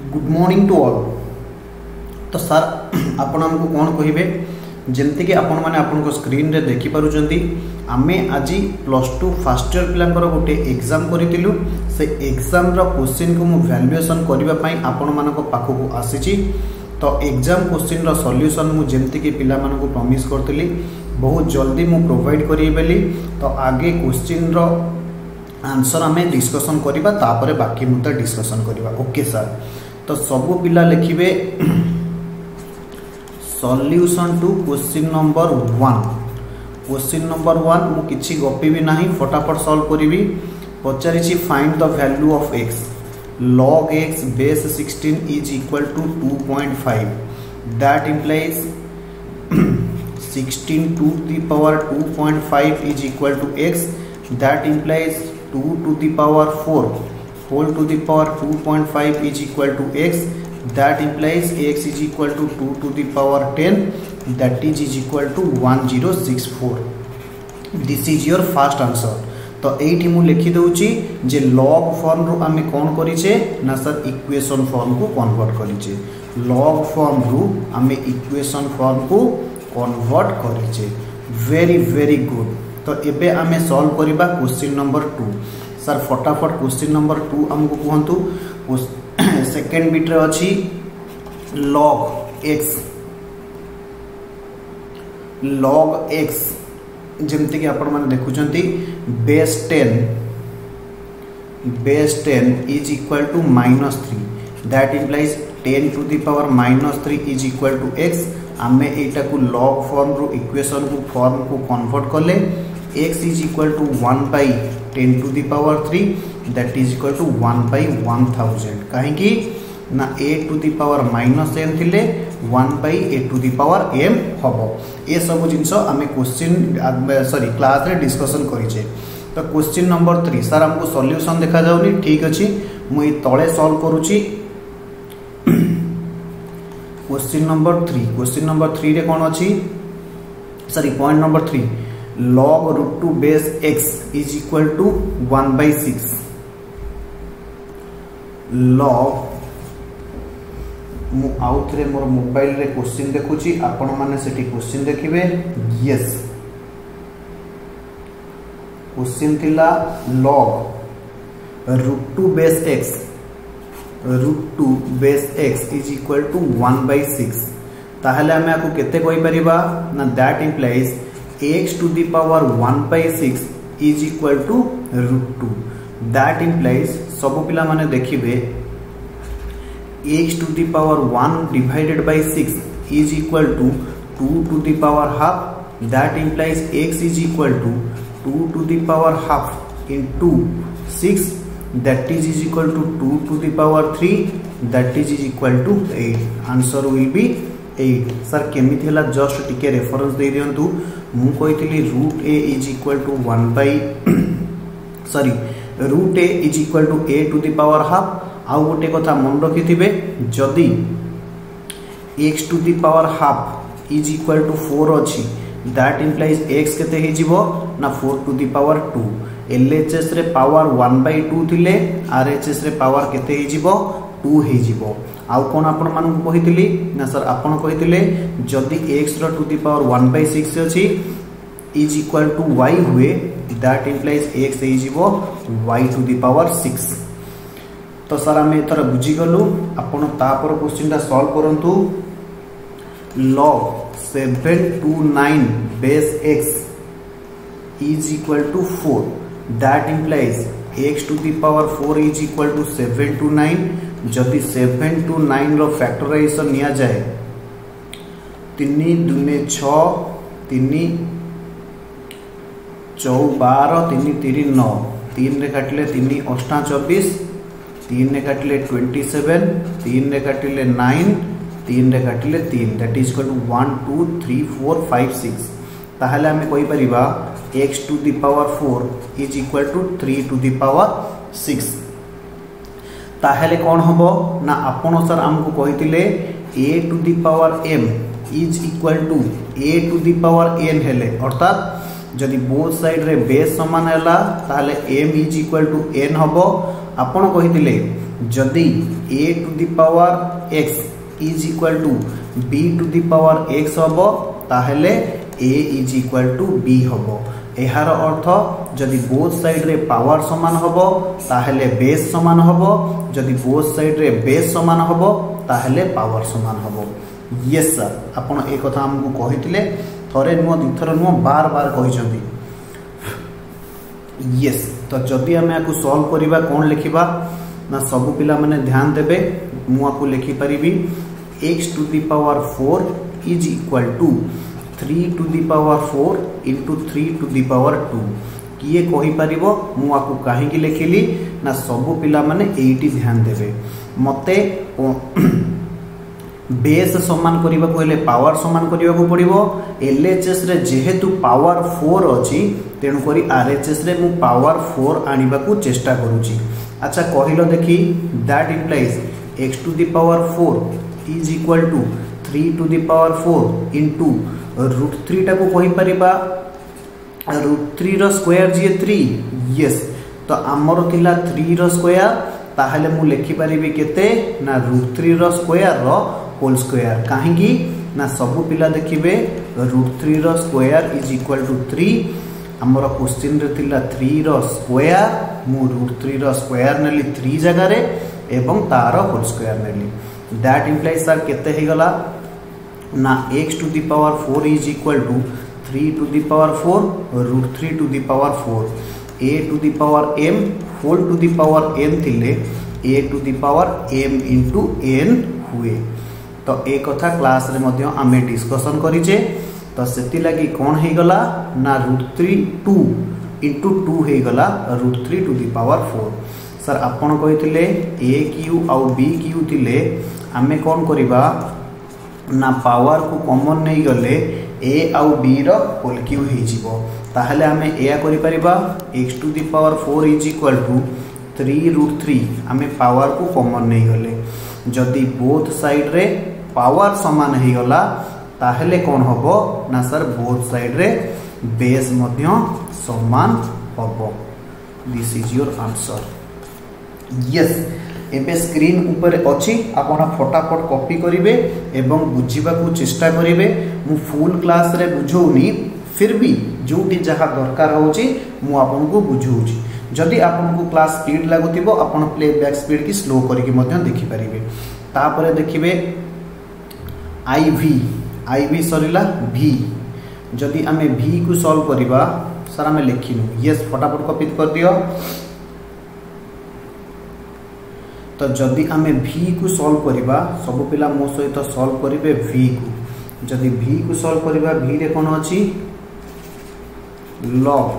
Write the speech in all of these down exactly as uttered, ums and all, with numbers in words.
Good morning to all. तो sir आपण हमको कौन कहे जमती कि आपण मैंने आपण स्क्रीन रे देखि पारुचंती आमे आज प्लस टू फर्स्ट इयर पिलांकर गोटे एग्जाम करितिलु से एग्जाम रो क्वेश्चन को मु वैल्यूएशन करबा पई आपण मानको पाखको आसीची। तो एग्जाम क्वेश्चन रो सॉल्यूशन मु जमती कि पिला मानको प्रॉमिस करतली बहुत जल्दी मु प्रोवाइड करी बेली। तो आगे क्वेश्चन रो आंसर आमे डिस्कशन करबा तापरे बाकी मुद्दा डिस्कशन करबा। Okay sir. तो सब पिला लिखिबे solution to question number one. Question number one मु किछि गपी भी नहीं फटाफट सॉल्व करी। पचारिछि find the value of x log x base sixteen is equal to two point five. that implies sixteen to the power two point five is equal to x। that implies two to the power four whole to the power two point five is equal to x। that implies x is equal to two to the power ten that is is equal to one zero six four. this is your first answer। तो एठी मु लिखि दउची जे log form रु आमे कोन करिचे ना sir equation form को कन्वर्ट करिचे। log फॉर्म रु आमे इक्वेशन फॉर्म को कन्वर्ट करिचे। Very very good. तो एबे आमे सॉल्व करिबा क्वेश्चन नंबर टू। सर फटाफट क्वेश्चन नंबर टू हमको कहंतु। सेकंड बिट रे अछि log x log x जमती कि आपण माने देखुचंती base ten base ten is equal to minus three. That implies ten to the power minus three is equal to x। आमे एटा को log फॉर्म रो इक्वेशन को फॉर्म को कन्वर्ट करले x is equal to one by ten to the power three that is equal to one by one thousand. काहे कि ना a to the power minus m थिले one by a to the power m हबो। ए सब जिंस आमे question sorry class रे डिस्कशन करिचे। तो क्वेश्चन नंबर थ्री सर हमको सॉल्यूशन देखा जाउनी। ठीक अछि मु ए तळे सॉल्व करूची। Question number three question number three रे कोन अछि sorry point number three log root two base x is equal to one by six. log मु आउट रे मोर मोबाइल रे क्वेश्चन देखुची आपण माने सेठी क्वेश्चन देखिबे। यस क्वेश्चन थिला log root two base x root two base x is equal to one by six. ताहले हमें आको केते कोइ परिबा ना that implies x to the power one by six is equal to root two. That implies सब पिला माने देखिबे x to the power one divided by six is equal to two to the power half। that implies x is equal to two to the power half into six that is is equal to two to the power three that is is equal to eight. answer will be eight. Sir केमिति हला just टिके reference दे दियंतु। मु कहितली रूट a is equal to one by sorry रूट a is equal to a to the power half। आउ गोटे कथा मन रखि जदि x to the power half is equal to four अच्छी दैट इम्प्लाइज x केते हे जिवो ना four to the power two. LHS रे पावर वन बाय टू थिले आरएचएस रे पावर केते हे जिवो टू हे जिवो। आउ कोन आपण मानन को कहितली ना सर आपण कहितले जदि x रो to the power one by six अछि इज इक्वल टू y हुए दैट इम्प्लाइज x हे जिवो y to the power six. तो सर आम एथर बुझीगलु। आपण तापर क्वेश्चन टा सॉल्व करंतु। log seven two nine base x is equal to four. That implies x to the power four is equal to seven two nine. जदि seven two nine रो factorization निया जाए तीन दुने छ तीन चौ बारह तीन तीन नौ तीन रे काटले तीन अष्टा चौबीस तीन ने काटिले ट्वेंटी सेवन तीन ने काटिले नाइन तीन ने काटिले तीन that is equal to one two three four five six. ताहले हमें कहि परिबा x to the power four is equal to three to the power six. ताहले कोन हबो ना आपण सर हमको कहितिले a to the power m is equal to a to the power n हेले अर्थात जदि बोथ साइड रे बेस समान हैला ताहले m is equal to n हबो आपण कहिथिले जदि a to the power x is equal to b to the power x हबो ताहले a is equal to b हबो एहार अर्थ जदि बोथ साइड रे पावर समान हबो ताहले बेस समान हबो जदि बोथ साइड रे बेस समान हबो ताहले पावर समान हबो यस सर आपण ए कथा हमकु कहिथिले थरे नुह दिथर नुह बार बार कहिसंती यस तो जदि हम याकु सॉल्व करिबा कोन लिखिबा ना सब पिला माने ध्यान देबे मु आपको लिखि परिबी x to the power four is equal to three to the power four into three to the power two किए कहि परिबो मु आपको काहे कि लिखिली ना सब पिला माने एटी ध्यान देबे मते बेस समान करबा को हेले पावर समान करबा को पड़िबो एलएचएस रे जेहेतु पावर फोर अछि तेनु करी आरएचएस रे मु पावर फोर आनिबा को चेष्टा करूची अच्छा कहिलो देखि that implies x to the power four is equal to three to the power four into root three टा को कहि परिबा रूट थ्री रो स्क्वायर जे थ्री यस तो हमर थिला थ्री रो स्क्वायर ताहले मु लिखि परिबी केते ना रूट थ्री रो स्क्वायर रो होल स्क्वायर काहेकि ना सब पिला देखिबे रूट थ्री रो square is equal to three हमर क्वेश्चन रे थिला थ्री रो स्क्वायर मु रूट थ्री रो स्क्वायर नेली थ्री जगह रे एवं तार होल स्क्वायर नेली दैट इंप्लाइज सर केते हे गला ना x to the power four is equal to three to the power four root three to the power four a to the power m whole to the power n थिले a to the power m into n हुए तो ए कथा class रे मध्य आमे discussion करिचे तो सेति लागि कोन हे गला ना root three two into two हे गला root three to the power four sir आपण कहिथिले a q आउ b q थिले आमे कोन करिबा ना पावर को कॉमन नहीं गले a आउ b रो होल q हे जिवो ताहले आमे एया करि परिबा x to the power four is equal to three root three आमे पावर को कॉमन नहीं गले जदि बोथ साइड रे पावर समान हे गला ताहले कोन हबो ना सर बोथ साइड रे बेस मध्य समान हबो this is your answer yes एबे स्क्रीन ऊपर अछि आपण फटाफट कॉपी करिवे एवं बुझिबा को चेष्टा करिवे मु फुल क्लास रे बुझौनी फिर भी जोटी जहा दरकार होची मु आपन को बुझौची जदि आपन को क्लास स्पीड लागुतिबो आपन प्ले बैक स्पीड की स्लो करिके मध्य देखि परिवे तापरे देखिबे आईवी आईवी सरिला v जदि आमे v को सॉल्व करिबा सर आमे लिखिनु यस फटाफट कॉपी कर दियो तो जदि आमे v को सॉल्व करिबा सब पिला मो सहित सॉल्व करिवे v को जदि v को सॉल्व करिबा v रे कोन अछि log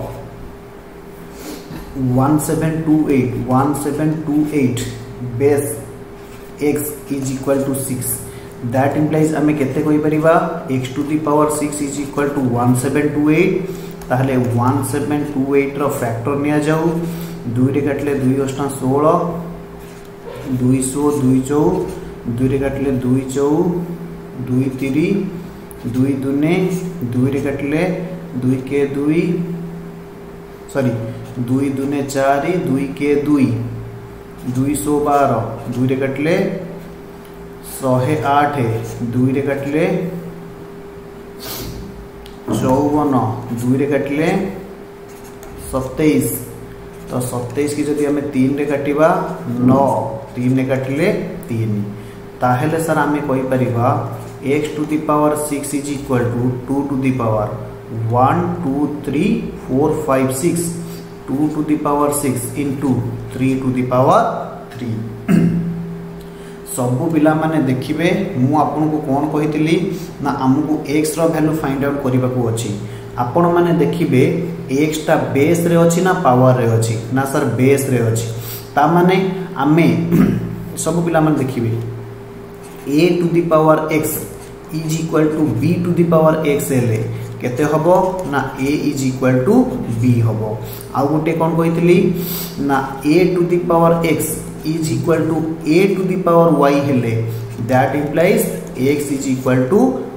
one seven two eight one seven two eight base x is equal to six that implies आमे केते कहि परिबा x to the power six is equal to one seven two eight ताहले one seven two eight रो factor निया जाऊ दुई रे काटले दुई अष्टा सोलह दुई सौ दुई चौ दुई रे काटले दुई चौ दुई तिरी दुई दुने दुई रे काटले दुई के दुई सॉरी दुई दुने चारि दुई के दुई दुई सौ बारह दुई रे काटले शहे आठ दुई रे काटले चौवन दुई रे काटले सत्ताईस तो सत्ताईस की जदि हमें तीन रे काटिबा नौ तीन रे काटले तीन ताहेले सर आमे कहि परिबा x to the power six is equal to two to the power one two three four five six two to the power six into three to the power three सबु पिला माने देखिबे मु आपन को कोन कहितली ना हमकु x रो वैल्यू फाइंड आउट करबा को अछि आपण माने देखिबे x ता बेस रे अछि ना पावर रे अछि ना सर बेस रे अछि ता माने आमे सबु पिला माने देखिबे a to the power x is equal to b to the power x ले केते हबो ना a is equal to b हबो आ गोटे कोन कहितली ना a to the power x is equal to a to the power y हेले that implies x is equal to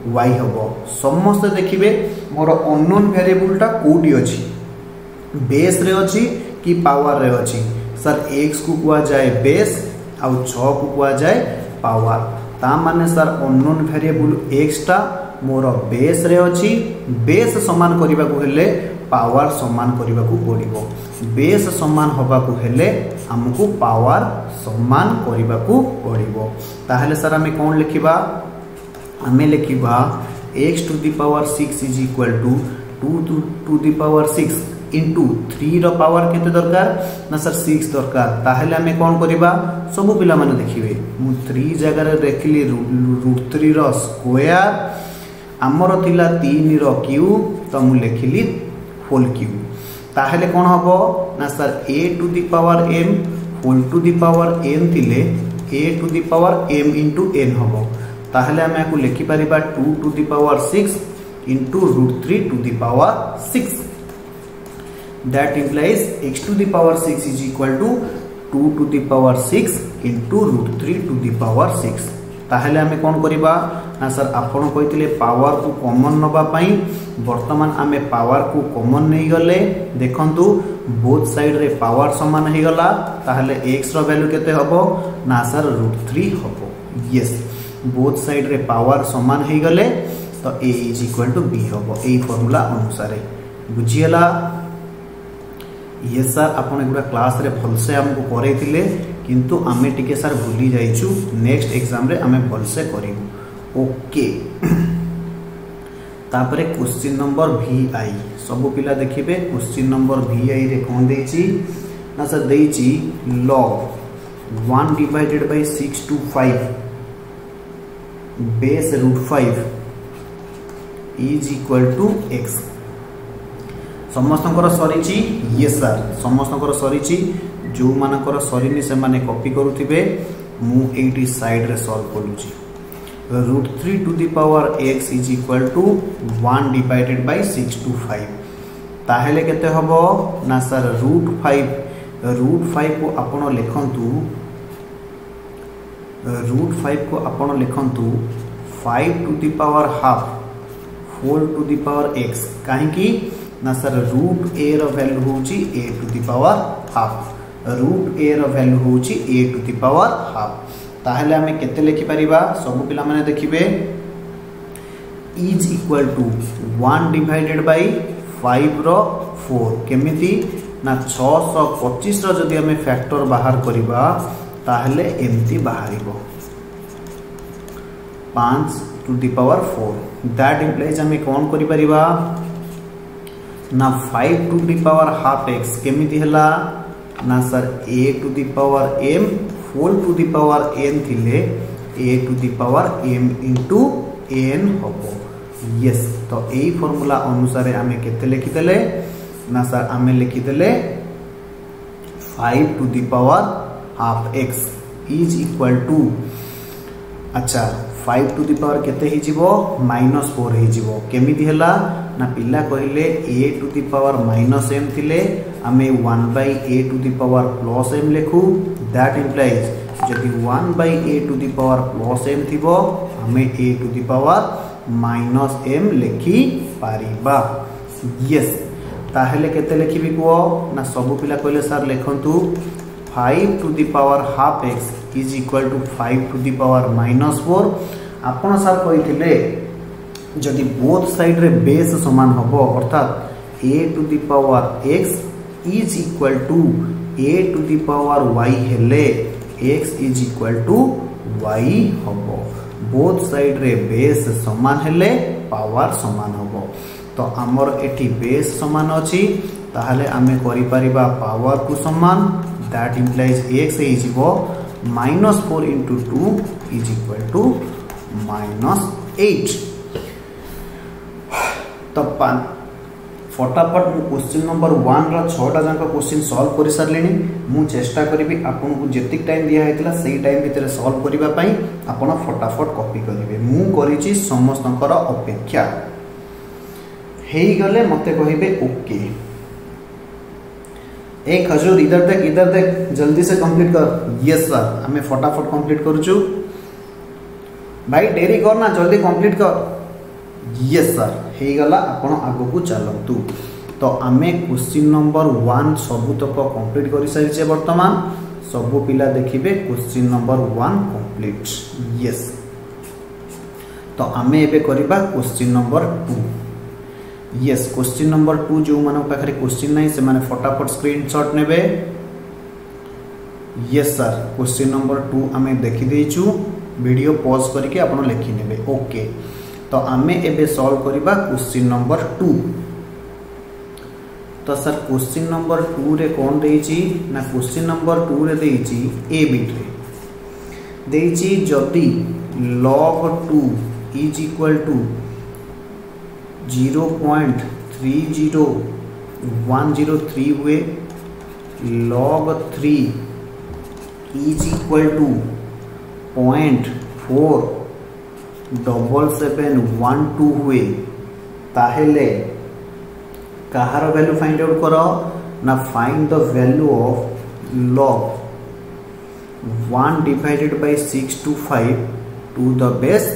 y हबो समस्त देखिबे मोर अननोन वेरिएबल टा कोडी अछि बेस रे अछि कि पावर रे अछि सर x को कुआ जाए बेस आ छह को कुआ जाए पावर ता माने सर अननोन वेरिएबल x टा मोर बेस रे अछि बेस समान करिबा को हेले पावर समान करिबा को पड़िबो बेस समान होबा को हेले हमको पावर समान करिबा को पड़िबो ताहले सर हमें कोन लिखिबा हमें लिखिबा x to the power six is equal to two to the power six into three रो पावर केते दरकार ना सर सिक्स दरकार ताहले हमें कोन करिबा सब पिला माने देखिबे मु थ्री जगह रे देखली रूट थ्री रो स्क्वायर हमर थिला तीन रो क्यूब तो मु लिखली होल क्यूब ताहले कोन हबो ना sir a to the power m whole to the power n थिले a to the power m into n हबो ताहले हम याकू लिखि परिबा two to the power six into root three to the power six that implies x to the power six is equal to two to the power six into root three to the power six ताहले हमें कोन करिबा ना sir आपण कहितले power को common नबा पई वर्तमान आमे पावर को कॉमन नहीं गले देखंतु बोथ साइड रे पावर समान हे गला ताहले x रो वैल्यू केते हबो ना सर रूट थ्री हबो यस बोथ साइड रे पावर समान हे गले तो a is equal to b हबो एई फार्मूला अनुसार बुझियला यस सर आपण एगुडा क्लास रे भलसे हमको करैतिले किंतु आमे टिके सर भूली जाइछु नेक्स्ट एग्जाम रे आमे भलसे करिवु ओके तापरे क्वेश्चन नंबर vi सब पिला देखिबे क्वेश्चन नंबर vi रे कोन देछि ना सर देछि log one divided by six two five base root five is equal to x समस्तंकर सरीची यस सर समस्तंकर सरीची जो मानकर सरीनी से माने कॉपी करूथिबे मु एटी साइड रे सॉल्व करूची root three to the power x is equal to one divided by six two five ताहेले केते हबो ना sir root five root five को आपण लिखंतु रूट फाइव को आपण लिखंतु five to the power half four to the power x काहे की ना सर रूट a रो वैल्यू होची a to the power half root a रो वैल्यू होची a to the power half ताहले हमें केते लिखि परिबा सब पिला माने देखिबे is equal to one divided by five रो फोर केमिति ना छह सौ पच्चीस रो जदी हमें फैक्टर बाहर करिबा ताहले एमती बाहरिबो five to the power four that implies हमें कोन करि परिबा ना five to the power half x केमिति हला ना sir a to the power m four to the power n थिले a to the power m into n हबो यस तो एई फार्मूला अनुसार हमें केते लिखि देले ना सर हमें लिखि देले five to the power half x is equal to अच्छा फाइव टू द पावर केते ही जीवो माइनस फोर ही जीवो केमिति हला ना पिला कहिले a to the power minus m थिले हमें one by a to the power plus m लिखु दैट इंप्लाइज जदि one by a to the power plus m थिबो हमें a to the power minus m लिखि पारिबा यस ताहेले केते लिखिबी को ना सब पिला कहिले सर लिखंतु five to the power half x is equal to five to the power minus four आपण सर कहिथिले जदि बोथ साइड रे बेस समान हबो अर्थात a to the power x is equal to a to the power y हेले x is equal to y हबो both side रे base समान हेले पावर समान हबो तो हमर एठी बेस समान अछि ताहले हमें करि परिबा पावर को समान that implies x is equal minus four into two is equal to minus eight तो फटाफट मु क्वेश्चन नंबर वन रा छटा जाक क्वेश्चन सॉल्व कर सारलेनी मु चेष्टा करी आपन को जेतिक टाइम दिया हैतला सेही टाइम भितर सॉल्व करिबा पई आपन फटाफट कॉपी करिवे मु करिछि समस्तंकर अपेक्षा हेई गले मते कहिबे ओके एक खजूर इधर देख इधर देख जल्दी से कंप्लीट कर यस सर हमें फटाफट कंप्लीट करूछु भाई देरी कर ना जल्दी कंप्लीट कर यस सर हो गला आपण आगो को चलतु तो आमे क्वेश्चन नंबर वन सबुतक कंप्लीट कर सारी वर्तमान सबु पिला देखिबे question number one complete yes तो आमे एबे करिबा question number two yes question number two जो मानो पाखरे क्वेश्चन नहीं से माने फटाफट स्क्रीनशॉट नेबे yes sir question number two आमे देखि देइछु वीडियो पॉज करके आपण लिखि नेबे ओके तो आमे एबे सॉल्व करिबा क्वेश्चन नंबर टू तो सर क्वेश्चन नंबर टू रे कोन देइछि ना क्वेश्चन नंबर टू रे देइछि ए बिट रे देइछि जदी log two is equal to zero point three zero one zero three हुए log three is equal to point four double seven one two हुए ताहेले कहार वैल्यू फाइंड आउट करो ना find the value of log one divided by six two five to the base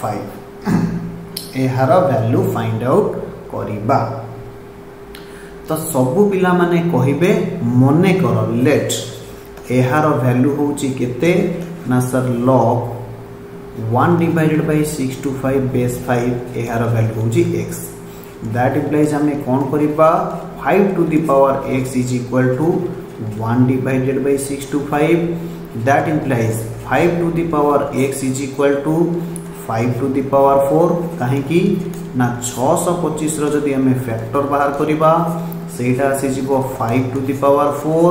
five एहार value find out करिबा तो सबु पिला माने कहिबे मने कर लेट एहार वैल्यू होची केते ना sir log one divided by six two five base five एहार वैल्यू होची x दैट इम्प्लाइज हमें कौन करिबा five to the power x is equal to one divided by six two five that implies five to the power x is equal to five to the power four कहीं की ना छह सौ पच्चीस रो जदी हमें फैक्टर बाहर करिबा सेटा आसी जिवो five to the power four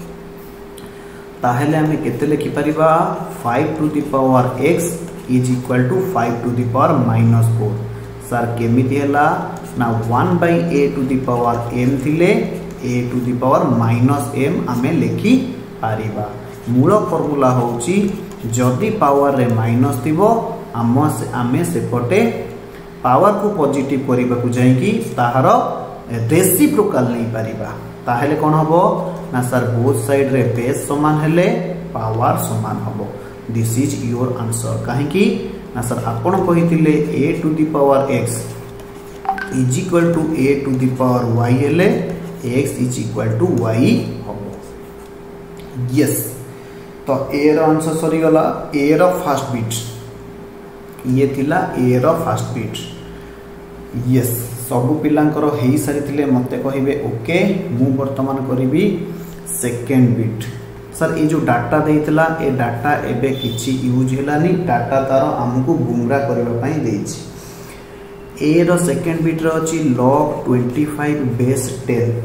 ताहेले हमें केते लिखि परिबा five to the power x is equal to five to the power minus four sir केमिति हला ना one by a to the power m थिले a to the power minus m हमें लिखि पारिबा मूल फार्मूला होची जदी पावर रे माइनस थिबो आम आमे सेपटे पावर को पॉजिटिव करबा को जाई कि ताहार रेसिप्रोकल नहीं पारिबा ताहेले कोन हबो ना सर बोथ साइड रे बेस समान हेले पावर समान हबो दिस इज योर आंसर काहे कि ना सर आपण कहितिले a to the power x is equal to a to the power y हेले x is equal to y हबो यस तो a रो आंसर सरी गला a रो फर्स्ट बिट ये थिला a रो फर्स्ट बिट यस सबु पिलांकर हेई सारी थिले मते कहिबे ओके मु वर्तमान करिबी सेकंड बिट सर ये जो डाटा देइतला ए डाटा एबे किछि यूज हेलानी डाटा तार हमकु गुमरा करबा पई देइछि a रो सेकंड बिट रो अछि log twenty five base ten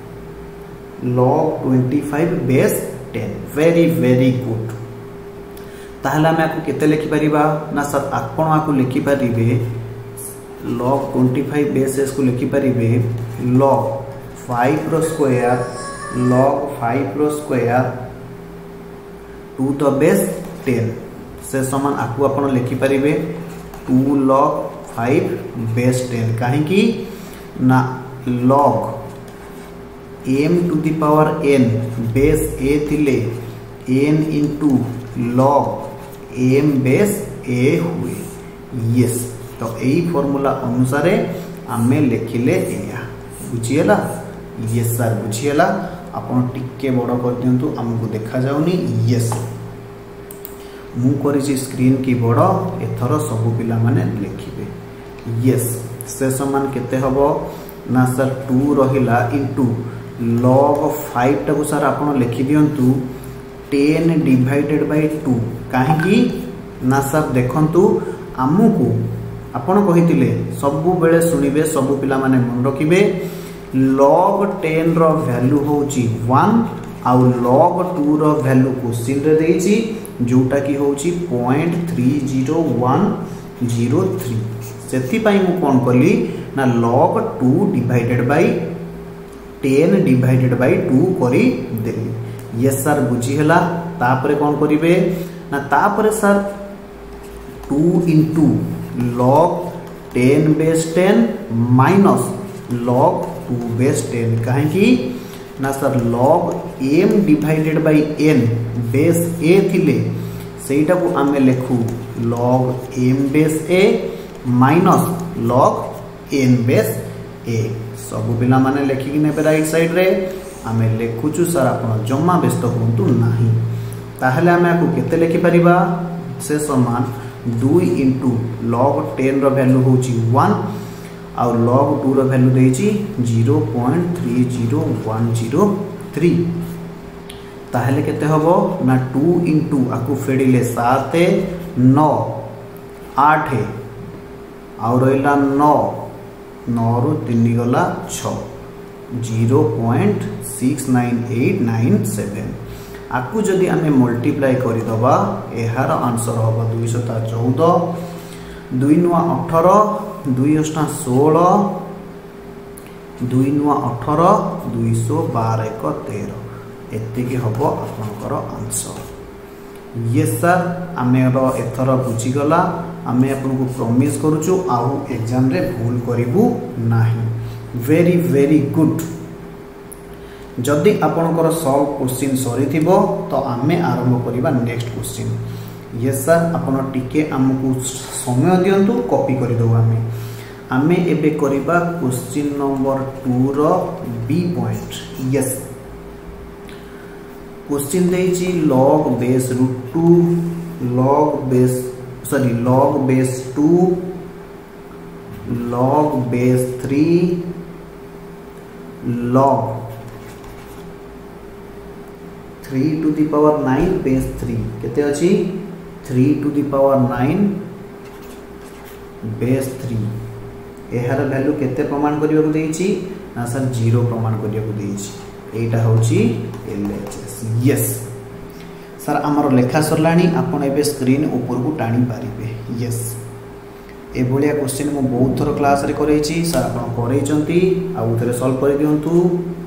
log twenty five base ten very very good ताहला मैं आपको केते लिखि परिबा ना सर आपण आपको लिखि परिबे log twenty five base s को लिखि परिबे log फाइव रो स्क्वायर log फाइव रो square to the base ten से समान आपको आपण लिखि परिबे two log five base ten काहे कि ना log m to the power n base a थिले n into log m base a हुए यस तो यही फॉर्मूला अनुसार आमे लिखिले एया बुझिएला यस सर बुझिएला आपण टिके बड़ कर दियंतु हमको देखा जाउनी यस मु करिछि स्क्रीन की बड़ एथरो सब पिला माने लिखिबे यस से समान केते हबो ना सर टू रहिला इनटू log फाइव टाको सर आपण लिखि दियंतु टेन डिवाइडेड बाय टू काहे कि ना सर देखंतु हमकु आपण कहितिले सबु बेले सुनिबे सबु पिला माने मन रखिबे log टेन रो वैल्यू होची वन आउ log टू रो वैल्यू क्वेश्चन रे देइची जोटा की होची point three zero one zero three सेति पई मु कोन कली ना log two divided by ten divided by two करी देली यस सर बुझी हला तापरे कोन करिवे ना तापरे sir two into log ten base ten minus log two base ten काहे कि ना sir log m divided by n base a थिले सेटा को आमे लेखु log m base a minus log n base a सब पिला माने लेखिक ने राइट साइड रे आमे लेखुचु सर आपण जम्मा व्यस्त होंतु नाही ताहले आमे आकु केते लेखि परिबा से समान टू इंटू लॉग टेन रो वैल्यू होची वन आ लॉग टू रो वैल्यू देची zero point three zero one zero three ताहले केते हबो ना टू इंटू आकु फेडिले सात नौ आठ आउ रहिला नौ नौ रु तीन गला छ zero point six nine eight nine seven आकु जदि आमे मल्टीप्लाई करि दबा एहार आंसर होबा दुई सौ चौदह दुई नुआ अठारह दुई अष्टा सोलह दुई नुआ अठारह दुई सौ बारह एक तेरह एतिकी होबो आपनकर आंसर ये सर आमे रो एथर बुझी गला आमे आपन को प्रॉमिस करूछु आउ एग्जाम रे भूल करिवु नाही वेरी वेरी गुड जदि आपनकर सॉल्व क्वेश्चन सरी थिबो तो आमे आरंभ करिबा नेक्स्ट क्वेश्चन यस सर आपन टिके हमकु समय दियंतु कॉपी करि दो आमे आमे एबे करिबा क्वेश्चन नंबर टू रो बी पॉइंट यस क्वेश्चन देछि log base root two log base sorry log base two log base three log three to the power nine base three केते अछि three to the power nine base three एहार value केते प्रमाण करियो को देछि ना सर जीरो प्रमाण करियो को देछि एटा होछि एलएचएस यस सर हमर लेखा सरलाणी आपण एबे स्क्रीन ऊपर को टाणी पारिबे यस ए भलिया क्वेश्चन मो बहुत थोर क्लास रे करै छी सर आपण करै चंती आ उथरे सॉल्व कर दियंतु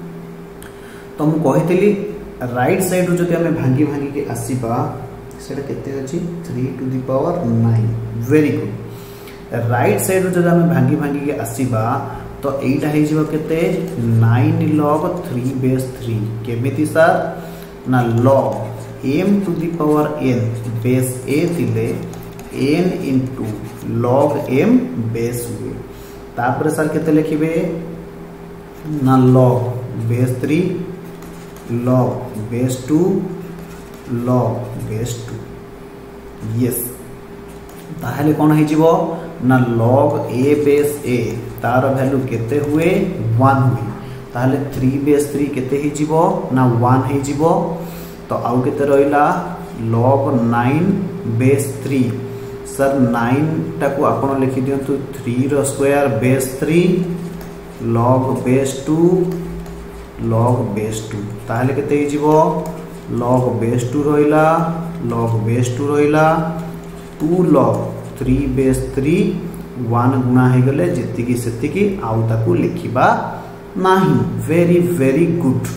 तो मु कहितली राइट साइड जदि हमें भांगी भांगी के आसीबा सेटा केते अछि three to the power nine very good right side जदि हमें भांगी भांगी के आसीबा तो एटा हे जिवो केते nine log three base three केमिति सर ना log m to the power n base a थिले n into log m base हुए तापर सर केते लिखिबे ना log base three log base two log base two yes ताहले कोन हे जिवो ना log a बेस a तार वैल्यू केते हुए वन हुए ताहले थ्री बेस थ्री केते हे जिवो ना वन हे जिवो तो आउ केते रहिला log nine base three sir nine टाको आपण लिखि दियंतु थ्री रो square base three log base two log base two ताहले केते हे जिवो log बेस टू रहिला log बेस टू रहिला two log three base three one गुणा हे गले जतिकी सेतिकी आउ ताकू लिखिबा नाही very very good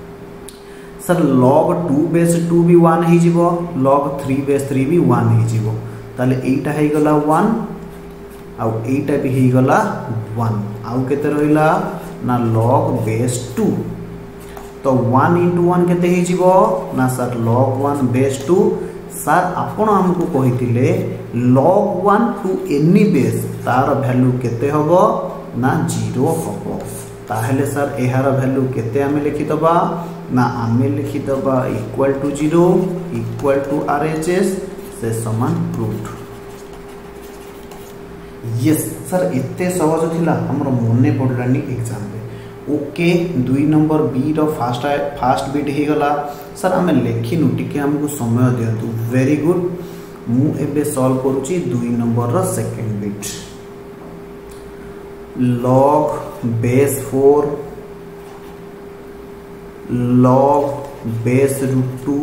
sir log two base two भी वन हे जिवो log थ्री बेस थ्री भी वन हे जिवो ताले एटा हे गला वन आउ एटा भी हे गला वन आउ केते रहिला ना log बेस टू तो वन into वन केते हे जिवो ना sir log one base two sir आपण हमकु कहितिले log one to any base तार वैल्यू केते हबो ना जीरो हबो ताहले सर एहार वैल्यू केते आमे लिखि दबा ना आमे लिखि दबा equal to zero equal to RHS से समान रूट यस सर एते सहज थिला हमर मने पडलानी एग्जाम रे ओके दुई नंबर बी रो फास्ट फास्ट बिट हे गला सर आमे लेखिनु टिके हमकु समय दियंतु वेरी गुड मु एबे सॉल्व करूची दुई नंबर रो second bit log base four log base root two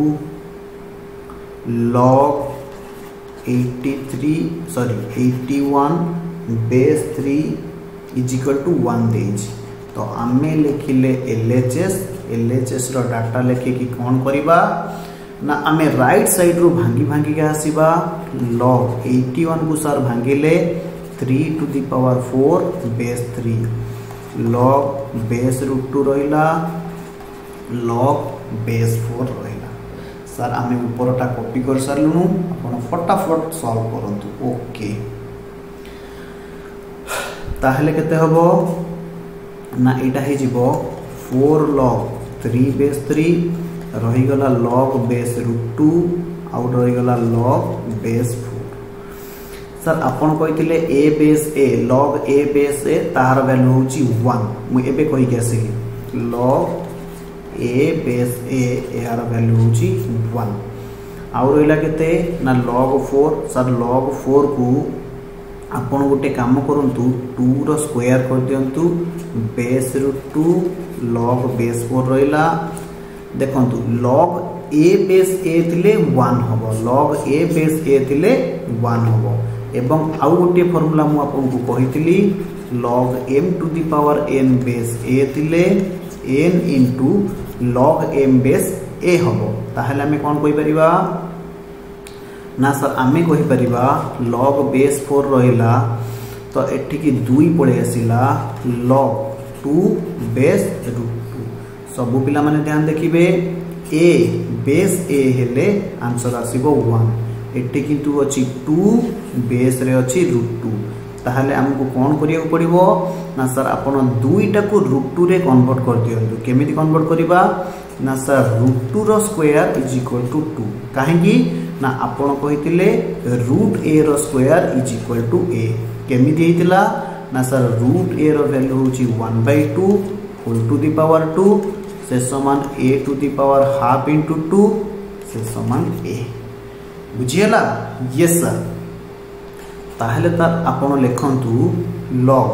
log eighty three sorry eighty one base three is equal to one देज तो आमे लिखिले एलएचएस एलएचएस रो डाटा लेखे कि कोन करिबा ना आमे राइट साइड रो भांगी भांगी के आसीबा log एटी वन को सर भांगिले three to the power four base three log base root two रहिला log बेस फोर रहिला सर आमे ऊपरटा कॉपी कर सारलुनु आपण फटाफट सॉल्व करंतु ओके ताहले केते हबो ना एटा हे जिवो four log three base three रही गला लॉग बेस रूट टू आउट रही गला लॉग बेस फोर। सर आपन कहिथिले a base a log a base a तार वैल्यू होची वन मु एबे कहि के आसी log a बेस a यार वैल्यू होची वन आउ रहिला केते ना log four. Sir log four को आपन गोटे काम करंतु टू रो स्क्वायर कर दियंतु base root two log base four रहिला देखंतु log a बेस a थिले वन हबो log a बेस a थिले वन हबो एवं आउ गोटे फॉर्मूला मु आपन को कहितली log m to the power n base a थिले n into log m base a हबो। ताहले हमें कोन कहि परिबा ना सर आमे कहि परिबा log बेस फोर रहिला तो एठी की दुई पळे आसिला log two base root two. सब पिला माने ध्यान देखिबे a बेस a हेले आंसर आसीबो वन एठी किंतु अछि टू बेस रे अछि रूट टू। ताहले हमको कोन करिया पड़िबो ना सर आपण दुईटा को रूट टू रे कन्वर्ट कर दियंतु केमिति कन्वर्ट करिबा ना सर रूट टू रो square is equal to two काहेकि ना आपण कहितिले रूट a रो square is equal to a केमिति हेतिला ना सर रूट a रो वैल्यू होची one by two whole to the power two से समान a to the power half into two से समान a बुझियला। यस सर ताहले तार आपण लेखंतु log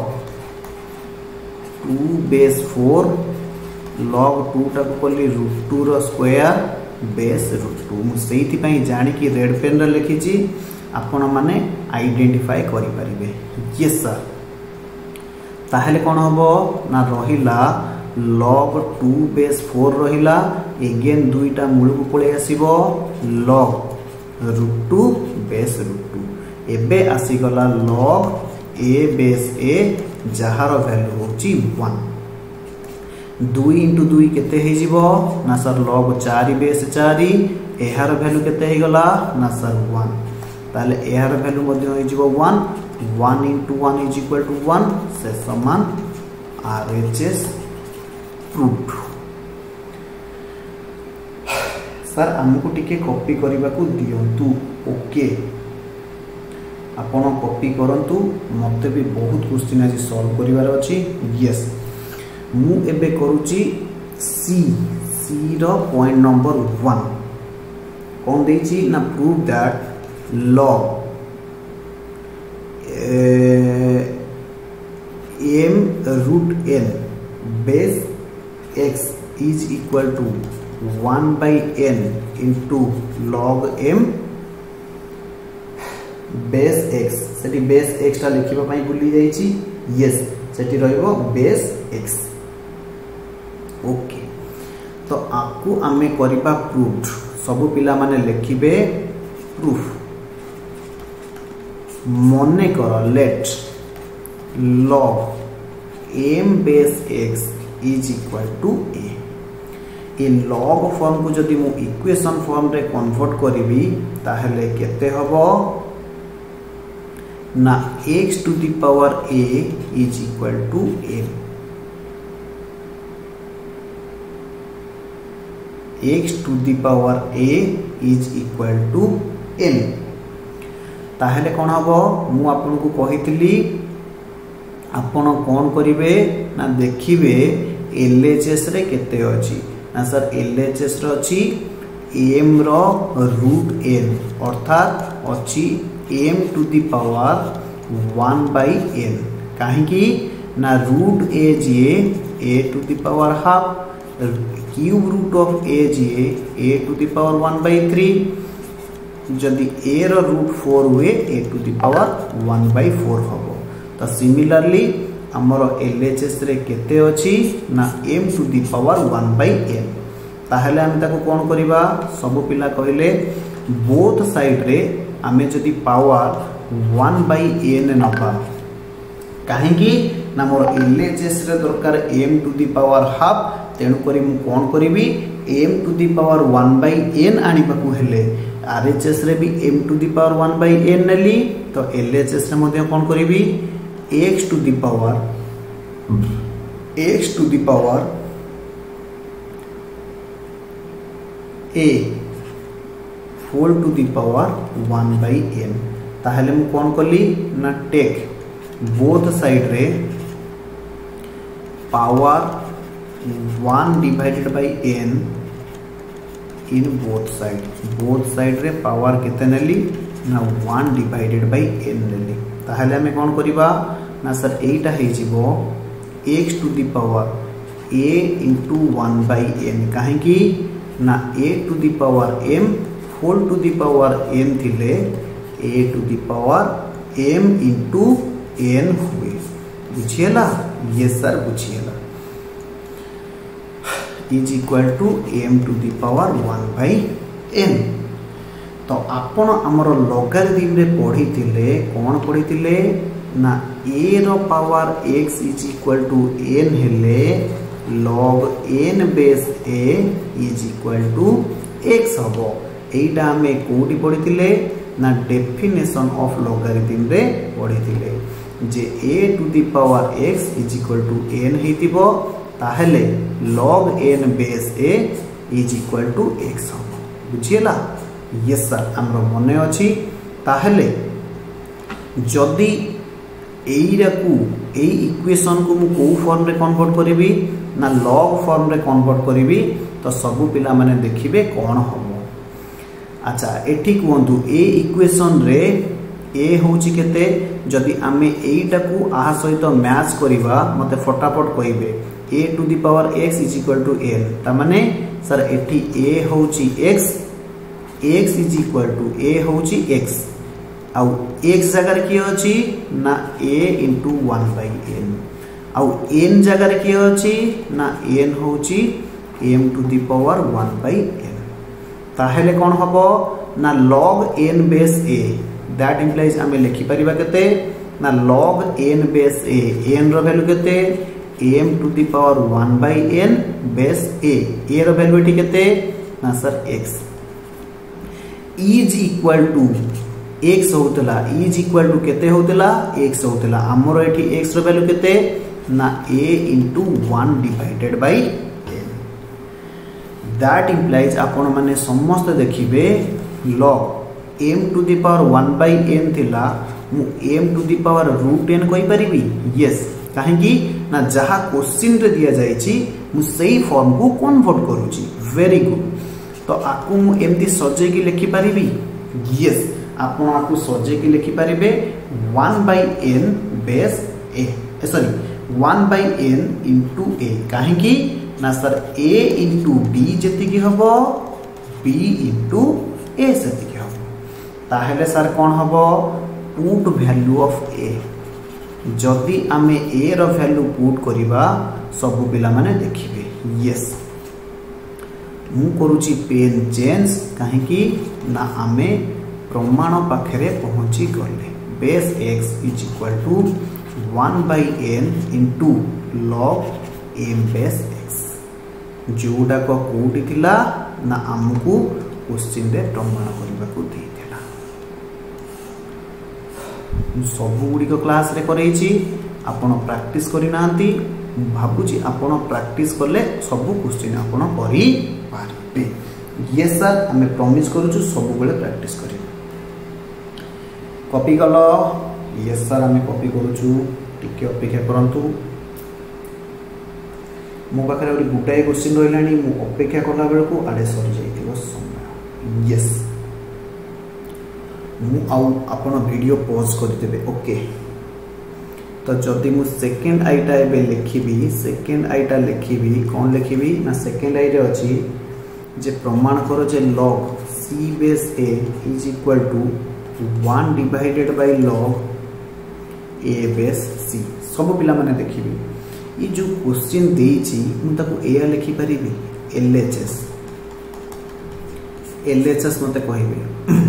two base four log two टा को पल्ली रूट टू रो स्क्वायर बेस रूट टू मु सेहिति पई जानि कि रेड पेन रे लिखि छी आपण माने आइडेंटिफाई करि परिबे। यस सर ताहले कोन हबो ना रहिला log टू बेस फोर रहिला अगेन दुईटा मूल को पळे आसीबो log root two base root two एबे आसी गला log a बेस a जहार वैल्यू होची वन दुई इंटू दुई केते हे जिवो ना सर log चार बेस चार एहार वैल्यू केते हे गला ना सर वन ताले एहार वैल्यू मध्ये हे जिवो one one into one is equal to one से समान आरएचएस प्रूफ। सर हमको टिके कॉपी करबा को दियंतु ओके आपण कॉपी करंतु मते भी बहुत क्वेश्चन आज सॉल्व करिवार अछि। यस मु एबे करूची सी सी रो पॉइंट नंबर वन कोन देछि ना prove that log m root n base x is equal to one by n into log m base x सेठी base x टा लिखिबा पई भूली जाई छी। यस सेठी रहइबो base x ओके तो आपको आमे करिबा प्रूफ सब पिला माने लिखिबे प्रूफ मने कर let log m base x is equal to a a log form को जदि मु इक्वेशन फॉर्म रे कन्वर्ट करिवि ताहले केते हबो ना x to the power a is equal to m x to the power a is equal to m ताहले कोन हबो मु आपन को कहितली आपण कोन करिवे ना देखिबे एलएचएस रे केते अछि ना सर एलएचएस रो अछि m रो रूट n अर्थात अछि m to the power one by n काहे कि ना रूट a जे a to the power half cube root of a जे a to the power one by three जदि a रो रूट फोर हुए a to the power one by four हबो। तो सिमिलरली हमरो एलएचएस रे केते अछि ना m to the power one by n ताहले हम ताको कोन करिबा सब पिला कहिले बोथ साइड रे हमें जदि पावर वन by n नबा काहे कि ना मोर एलएचएस रे दरकार m to the power half तेनु करी मु कोन करिवि m to the power one by n आनी बाकू हेले आरएचएस रे भी m to the power one by n नेली तो एलएचएस रे मध्ये कोन करिवि x to the power x to the power a whole to the power one by N. ताहले मु कौन कली ना टेक बोथ साइड रे power one divided by N in both side. Both side रे पावर केते नेली ना वन डिवाइडेड बाई एन नेली। ताहले हमें कौन करिबा ना सर एटा हे जिवो x to the power a into one by N. काहे कि ना a to the power m whole to the power n थिले a to the power m into n हुए। बुझिएला? यस सर बुझिएला। Is equal to m to the power one by n। तो आपण आमर लॉगरिथम रे पढ़ी थिले कौन पढ़ी थिले ना a रो power x is equal to n हेले log n base a is equal to x हबो। एटा हमें कोडी पढ़ी थिले ना डेफिनेशन ऑफ लॉगरिथम रे पढ़ी थिले जे a to the power x is equal to n हेतिबो ताहले log n base a is equal to x हम। बुझिएला? यस सर हमरो मने अछि। ताहले जदि एइरा को एई इक्वेशन को मु को फॉर्म रे कन्वर्ट करिवि ना log फॉर्म रे कन्वर्ट करिवि तो सब पिला माने देखिबे कोन होबो। अच्छा एठी कोंतु ए इक्वेशन रे a होची केते जदि आमे एइटा को आ सहित मैच करिवा मते फटाफट कहिबे a to the power x is equal to n। ता माने सर एठी a होची x x is equal to a होची x आउ x जगह रे की होची ना a into one by n आउ n जगह रे की होची ना n होची m to the power one by n। ताहेले कोन हबो ना log n base a that implies आमे लिखि परिबा केते ना log n base a n रो वैल्यू केते m to the power one by n base a a रो वैल्यू एठी केते ना sir x is equal to x होतला इज इक्वल टू केते होतला x होतला हमरो एठी x रो वैल्यू केते ना a into one divided by n। That implies आपण माने समस्त देखिबे log m to the power one by n थिला मु m to the power root n कहि परिबी। यस काहे कि ना जहा क्वेश्चन रे दिया जाय छी मु सही फॉर्म को कन्वर्ट करूची। Very good. तो आकु मु एमती सजे की लिखि परिबी। यस आपण आकु सजे की लिखि परिबे one by n base a sorry one by n into a। काहे कि ना सर a इंटू b जति की हबो b इंटू a जति की हबो। ताहेले सर कोन हबो पुट वैल्यू ऑफ a। जदि आमे a रो वैल्यू पुट करिबा सब पिला माने देखिबे। यस मु करूची पेन चेंज काहे कि ना आमे प्रमाण पाखरे पहुंची गले। Base x is equal to one by n into log m base x जोडा को कोठी थिला ना हमकु क्वेश्चन रे प्रमाण करबा को दी सब गुड़ी क्लास रे करैछि आपण प्रैक्टिस करि नांती। भाबुची आपण प्रैक्टिस करले सब क्वेश्चन आपण करि पारबे। यस सर हमें प्रॉमिस करूछु सब बेले प्रैक्टिस करि कॉपी कलो। यस सर हमें कॉपी करूछु टिके अपेक्षा करंतु मो पाखरे ओडी गुटाई क्वेश्चन रहलानी मु अपेक्षा करला बेल को आडे सर जाइथिबो समय। यस मु आउ आपण वीडियो पॉज कर देबे। ओके तो जदि मु सेकंड आईटा एबे लिखिबी सेकंड आईटा लिखिबी कोन लिखिबी ना सेकंड आई रे अछि जे प्रमाण करो जे log c base a is equal to one divided by log a base c। सब पिला माने देखिबी ई जो क्वेश्चन देछि मु ताको a लिखि परिबी lhs lhs मते कहिबे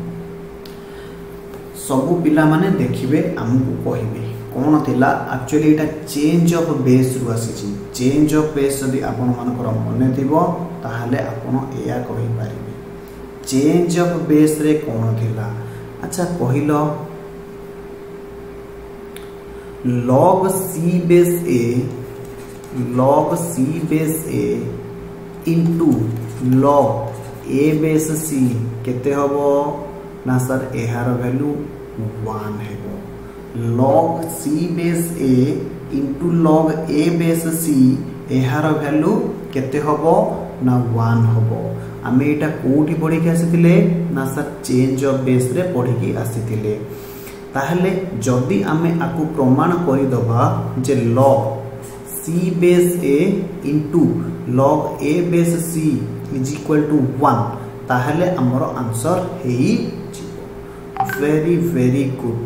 सबु पिला माने देखिबे हमकु कहिबे कोन थिला actually Etah change of base रु आसी। चेंज ऑफ बेस जदि आपण मानकर मने थिबो ताहाले आपण एया कहि पारिबे चेंज ऑफ बेस रे कोन थिला। अच्छा कहिलो log c base a log c base a into log a base c केते हबो ना सर एहार वैल्यू वन हेबो log c base a into log a base c एहार वैल्यू केते हबो ना वन हबो आमे एटा कोठी पढी के आसीतिले ना सर चेंज ऑफ बेस रे पढी के आसीतिले ताहले जदि आमे आकु प्रमाण करि दबा जे log c base a into log a base c is equal to one ताहले हमरो आंसर हेई जिवो वेरी वेरी गुड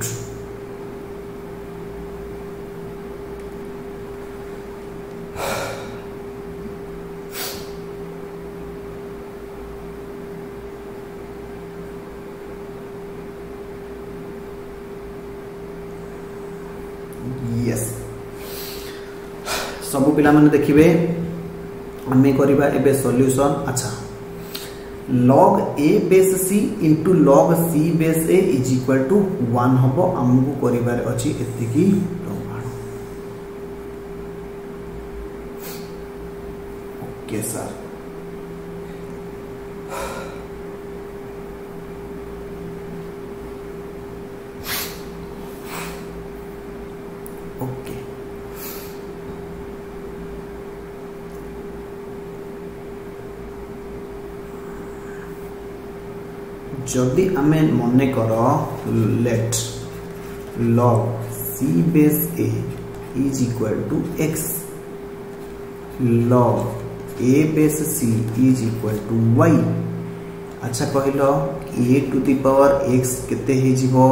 यस सब पिला माने देखिबे हमें करिबा एबे सॉल्यूशन अच्छा log a base c into log c base a is equal to one हबो हमहु करिबार अछि एतिकी प्रमाण ओके सर ओके जदि आमे मने करो let log c base a is equal to x log a base c is equal to y अच्छा कहलो a to the power x केते हे जिवो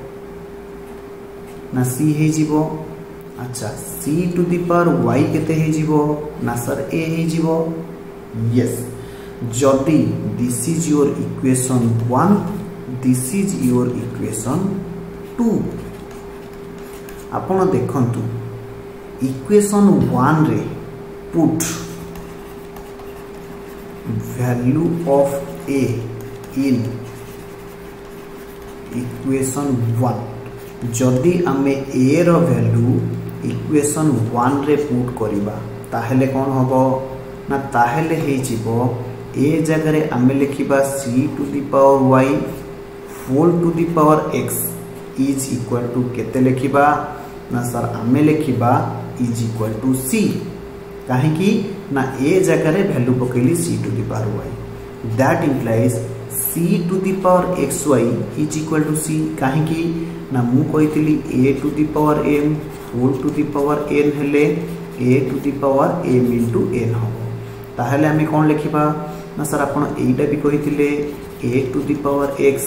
ना c हे जिवो अच्छा c to the power y केते हे जिवो ना सर a हे जिवो यस जदि this is your equation one this is your equation two आपण देखंतु equation वन रे put value of a in equation one जदि आमे a रो वैल्यू equation वन रे पुट करिबा ताहेले कोन हबो ना ताहेले हे जिवो a जगह आमे लिखिबा c to the power y whole to the power x is equal to केते लिखिबा ना सर आमे लिखिबा is equal to c काहे कि ना a जगह वैल्यू पकेली c to the power y that implies c to the power xy is equal to c काहे कि ना मु कहितली a to the power m whole to the power n हेले a to the power m into n हो ताहेले आमे कोन लिखिबा ना sir आपण एटा भी कहिथिले a to the power x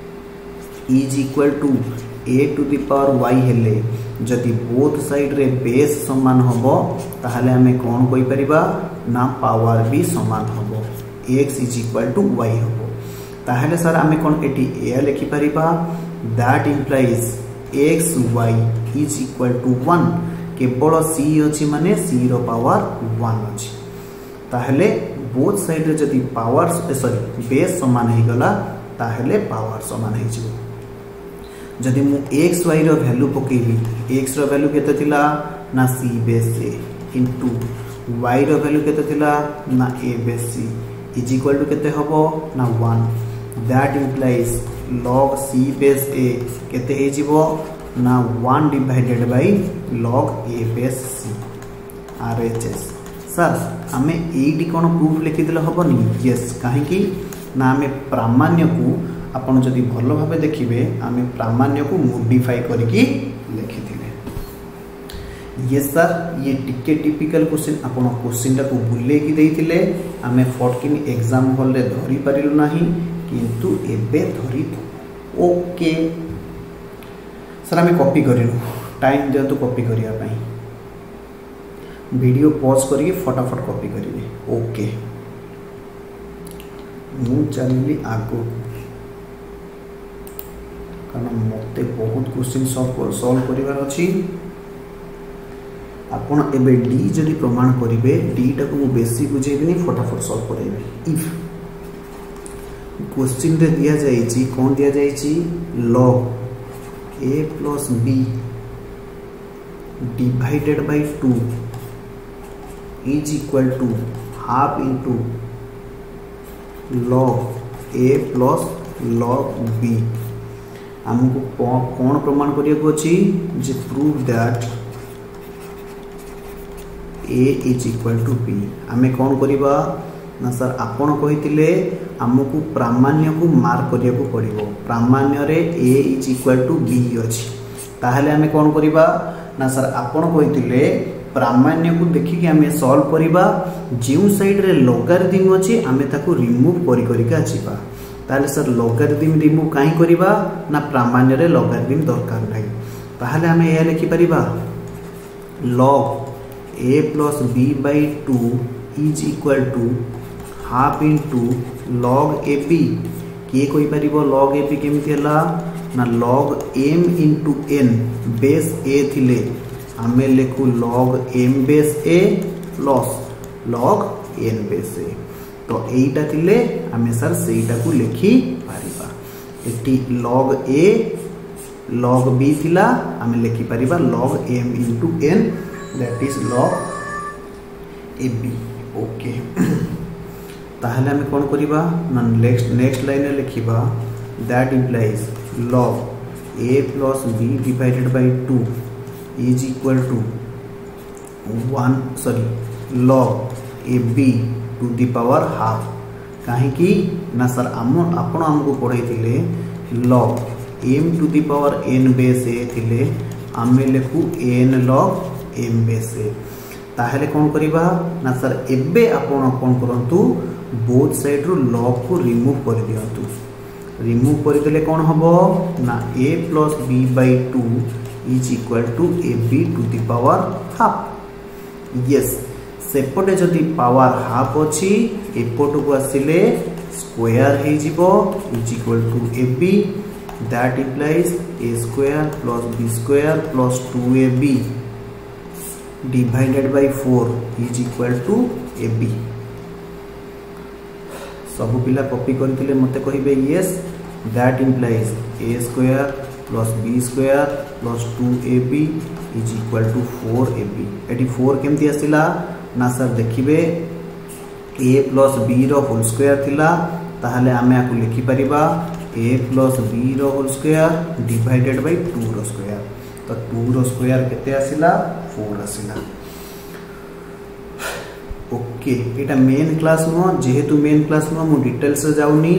is equal to a to the power y हेले जदि both side रे base समान हबो ताहले हमें कोन कोइ परिबा ना पावर भी समान हबो x is equal to y हबो ताहले सर हमें कोन एटी a लिखि परिबा that implies x y is equal to one केवल c अछि माने c रो पावर वन अछि ताहले बोथ साइड रे जदि पावर सॉरी बेस समान हे गला ताहले पावर समान हे जिवो जदि मु x y रो वैल्यू पकेबी x रो वैल्यू केते थिला ना c base a into y रो वैल्यू केते थिला ना a base c is equal to केते हबो ना one that implies log c base a केते हे जिवो ना one divided by log a base c rhs sir आमे एडी कोन प्रूफ लिखि देले हबनी यस काहे कि ना आमे प्रामाण्य को आपण जदि भलो भाबे देखिबे आमे प्रामाण्य को मॉडिफाई करके लिखि दिले यस सर ये टिके टिपिकल क्वेश्चन आपण क्वेश्चन टा को बुले की देइथिले आमे फोर्टीन एग्जाम हॉल रे धरि परिलु नाही किंतु एबे धरि ओके सर आमे कॉपी करिलु टाइम दे तो कॉपी करिया पई वीडियो पॉज करके फटाफट कॉपी करिवे ओके मु चलली आगो कारण मते बहुत क्वेश्चन सॉल्व सॉल्व करिवार अछि आपण एबे डी जदि प्रमाण करिवे डी टा को बेसी बुझेबिनी फटाफट सॉल्व करेबे इफ क्वेश्चन रे दिया जाई छी कोन दिया जाई छी log a plus b divided by two is equal to half into log A plus log B. आमको कौन प्रमाण करिया अछि जे prove that A is equal to B. आमे कौन करिबा ना सर आपण कहितिले आमको प्रामाण्य को मार्क करिया को पड़िबो। प्रामाण्य रे a is equal to b अछि ताहले आमे कौन करिबा ना सर आपण कहितिले प्रामाण्य को देखि के आमे सॉल्व करिबा जिउ साइड रे लॉगरिथम अछि आमे ताको रिमूव करि करि के आछिबा। ताहले सर लॉगरिथम रिमूव काहे करिबा ना प्रामाण्य रे लॉगरिथम दरकार नै। ताहले आमे या लिखि परिबा log a plus b by two is equal to half into log ab। किए कोई परिबो log ab केमिति हला ना log m into n base a थिले आमे लेखु log m base a plus log n base a। तो एटा थिले आमे सर सेटा को लिखि परिबा। एटी log a log b थिला आमे लिखि परिबा log m into n that is log ab। Okay ताहले हमें कौन करिबा ना नेक्स्ट नेक्स्ट लाइन रे लिखिबा that implies log a plus b divided by two is equal to one sorry log ab to the power half। काहे कि ना सर आम आपण हमको पढ़ाई थिले log m to the power n base a थिले आमे लेखु n log m base a। ताहले कौन करिबा ना सर एबे आपण कौन करंतु बोथ साइड रो log को रिमूव कर दियंतु। रिमूव कर देले कौन हबो ना a plus b by two is equal to ab to the power half। Yes सेपटे जदि पावर हाफ अछि एपट को आसिले स्क्वायर हे जिवो is equal to ab that implies a square plus b square plus two a b divided by four is equal to ab। सब पिला copy करथिले मते कहिबे yes that implies a square plus b square plus two a b is equal to four a b। एटी four केमती आसिला ना sir देखिबे a plus b रो होल स्क्वायर थिला ताहले आमे आकु लिखि परिबा a plus b रो whole square divided by two रो स्क्वायर। तो two रो स्क्वायर केते आसिला four आसिला। ओके एटा मेन क्लास नो जेहेतु मेन क्लास नो मु डिटेल्स से जाउनी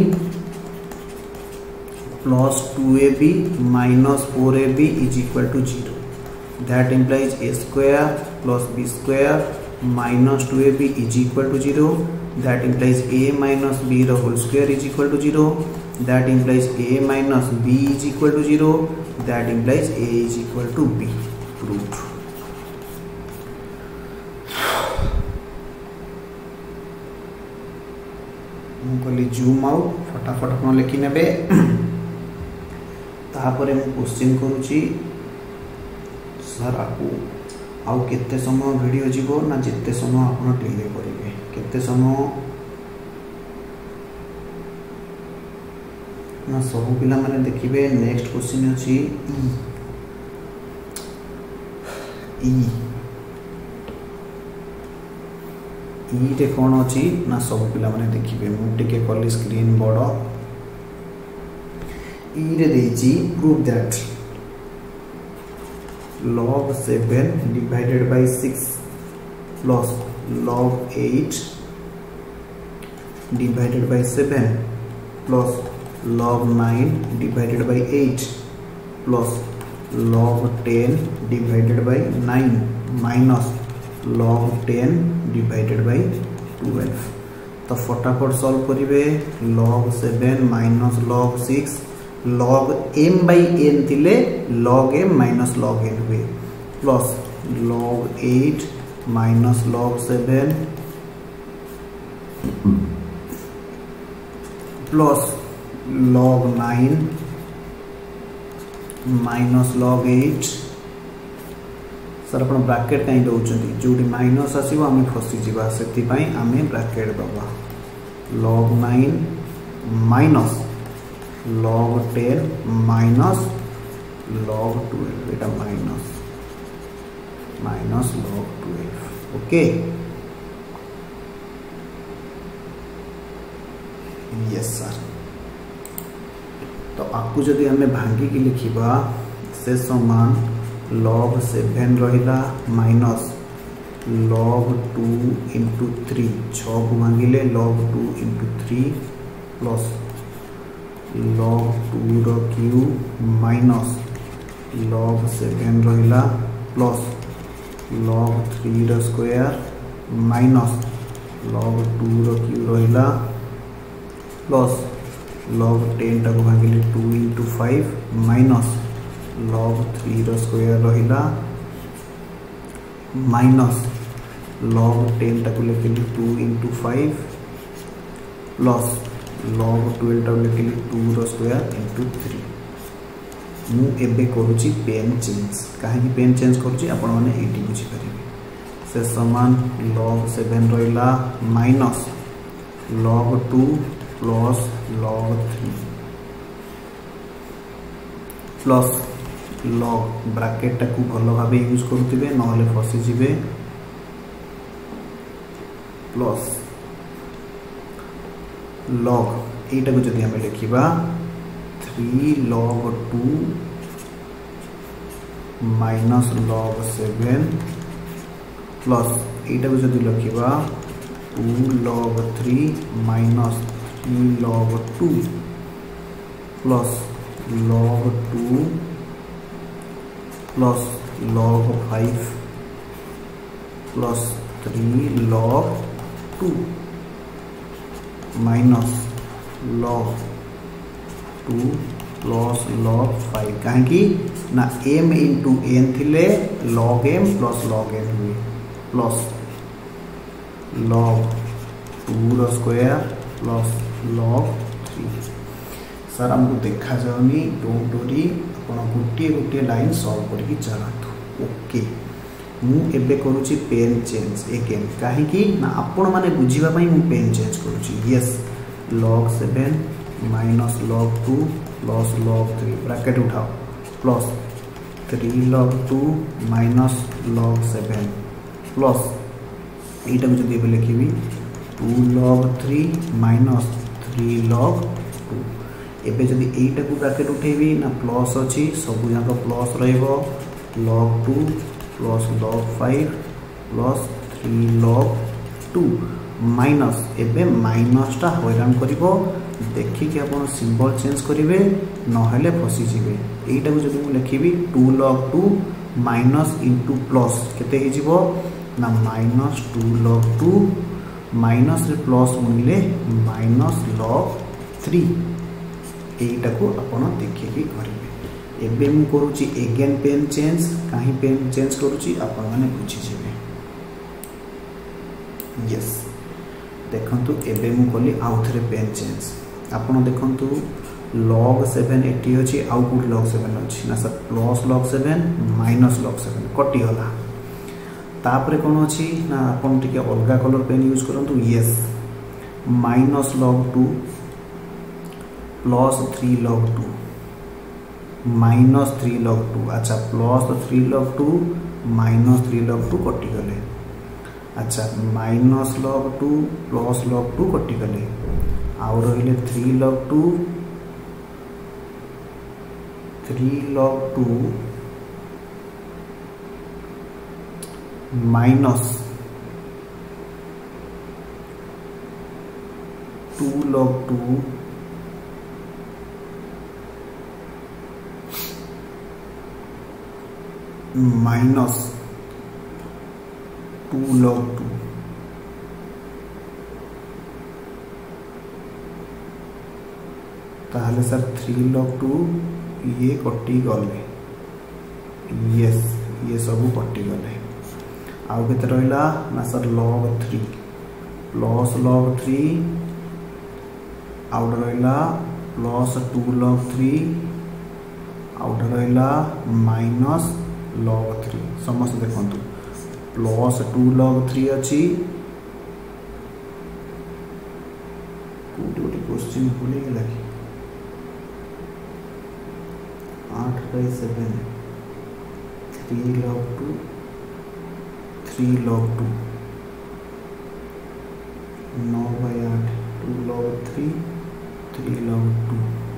plus two a b minus four a b is equal to zero that implies a square plus b square minus two a b is equal to zero that implies a minus b the whole square is equal to zero that implies a minus b is equal to zero that implies a is equal to b। proved। मुझे zoom out फटाफट अपन लिखि नेबे तापरे मु question करूची sir आपको आउ केते समय वीडियो जीवो ना जिते समय अपन डिले करिवे केते समय ना सब पिला माने देखिबे। नेक्स्ट क्वेश्चन अछि ई ई रे कोन अछि ना सब पिला माने देखिबे। मु टिके कॉली स्क्रीन बड़ ई रे देछि prove that log seven divided by six plus log eight divided by seven plus log nine divided by eight plus log ten divided by nine minus log ten divided by twelve। तो फटाफट solve करिवे log seven minus log six log m by n थिले log m minus log n हुए plus log eight minus log seven plus log nine minus log eight। Sir अपन bracket कहीं दउचंती जोडी minus आसीबो आमे फसी जिबा सेति पई आमे ब्रैकेट दबा log nine minus log ten minus log twelve एटा minus minus log twelve. Okay, yes sir. तो आपको जदि आम भांगिकी लिखा से समान लॉग सेवेन रहा minus log two into three, छः को भांगिले log two into three plus log two र्यू माइनस लॉग सेवेन रहा plus log three square minus log two र्यू रहा प्लस लॉग टेन टाक भांगिले two into five minus log three square रहा माइनस लॉग टेन टाक लिखिली to into five plus log twelve टाक लिखिली टू स्क्वायर इंटू थ्री। मुझे करुँची पेन चेंज, कहीं पेन चेंज करुँची आपण मैंने ये बुझीपारे से समान लॉग सेवेन रहा minus log two plus log three plus log bracket टाकू भल भाव यूज करुवे ना फसीजे प्लस लॉग यटा को जब आम लिखा three log two minus log seven plus यटा को जब लिखा two log three minus three log two plus log two plus log five plus three log two minus log two plus log five कहीं ना एम इंटू एन थिले log m plus log n हुए plus log two square plus log three. Sir आमको देखा जाऊनी don't worry आप गोटे गोटे line solve करके चलातु। ओके, मुझे करुँची पेन चेंज एगेन कहीं ना आपण मैंने बुझापी मु पेन चेंज करुँची। Yes, log seven minus log two plus log three bracket उठाओ plus three log two minus log seven plus यटा को जब लिखी two log three minus three log two. एबे जदि एटा को ब्रैकेट उठेबी ना प्लस अच्छी सब जाक प्लस रहिबो log two plus log five plus three log two minus एबे माइनस टा हैरान करिवो देखिक आप सिंबल चेंज करेंगे नहेले फसीजे। यटा को जब लिखी two log two minus into plus केते हो ना minus two log two minus रे प्लस गुणिले माइनस लॉग थ्री। यटा को आपण देखिए करेंगे। एबे मु करूची एगेन पेन चेंज कहीं पेन चेंज करूची आपण माने बुझीजे। यस, देखंतु एबे मु कली आउ थरे पेन चेंज आपण देखंतु लॉग सेवेन एटी अच्छी आउ कौट लॉग सेवेन अच्छी ना sir plus log seven minus log seven कटिगला। तापरे कौन अच्छी ना आपन टिके अलगा कलर पेन यूज करंतु। Yes, minus log two plus three log two minus three log two. अच्छा, plus three log two minus three log two कटिगले। अच्छा, minus log two plus log two कटिगले आउ रहिले three log two three log two minus two log two minus two log two. ताहले sir three log two ये कटि गले। Yes, ये सब कटि गले। आउ केते रहिला ना sir log three plus log three आउट रहिला प्लस टू लॉग थ्री आउट रहिला माइनस लॉग थ्री। समस्त देखंतु प्लस टू लॉग थ्री अच्छी गोटे क्वेश्चन भूल गला कि आठ by seven three log two three log two, नौ बाई आठ, two log three, three log two.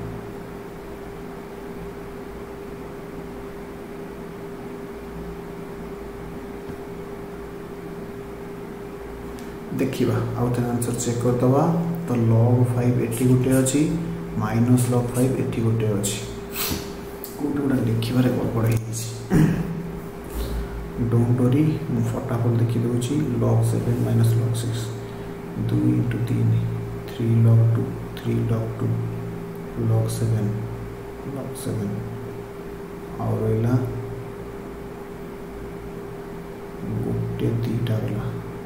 देखिबा आउ थे आंसर चेक कर दवा। तो लॉग फाइव एटी गोटे अच्छी, माइनस लॉग फाइव एटी गोटे अच्छी, कोटे गोटे लिखिबारे गड़बड़ है। डोंट वरी मु फटाफट देखि दूची। Log seven minus log six, दो इंटू तीन, three log two, three log two, log seven, log seven, और रहा गोटे दीटा गला,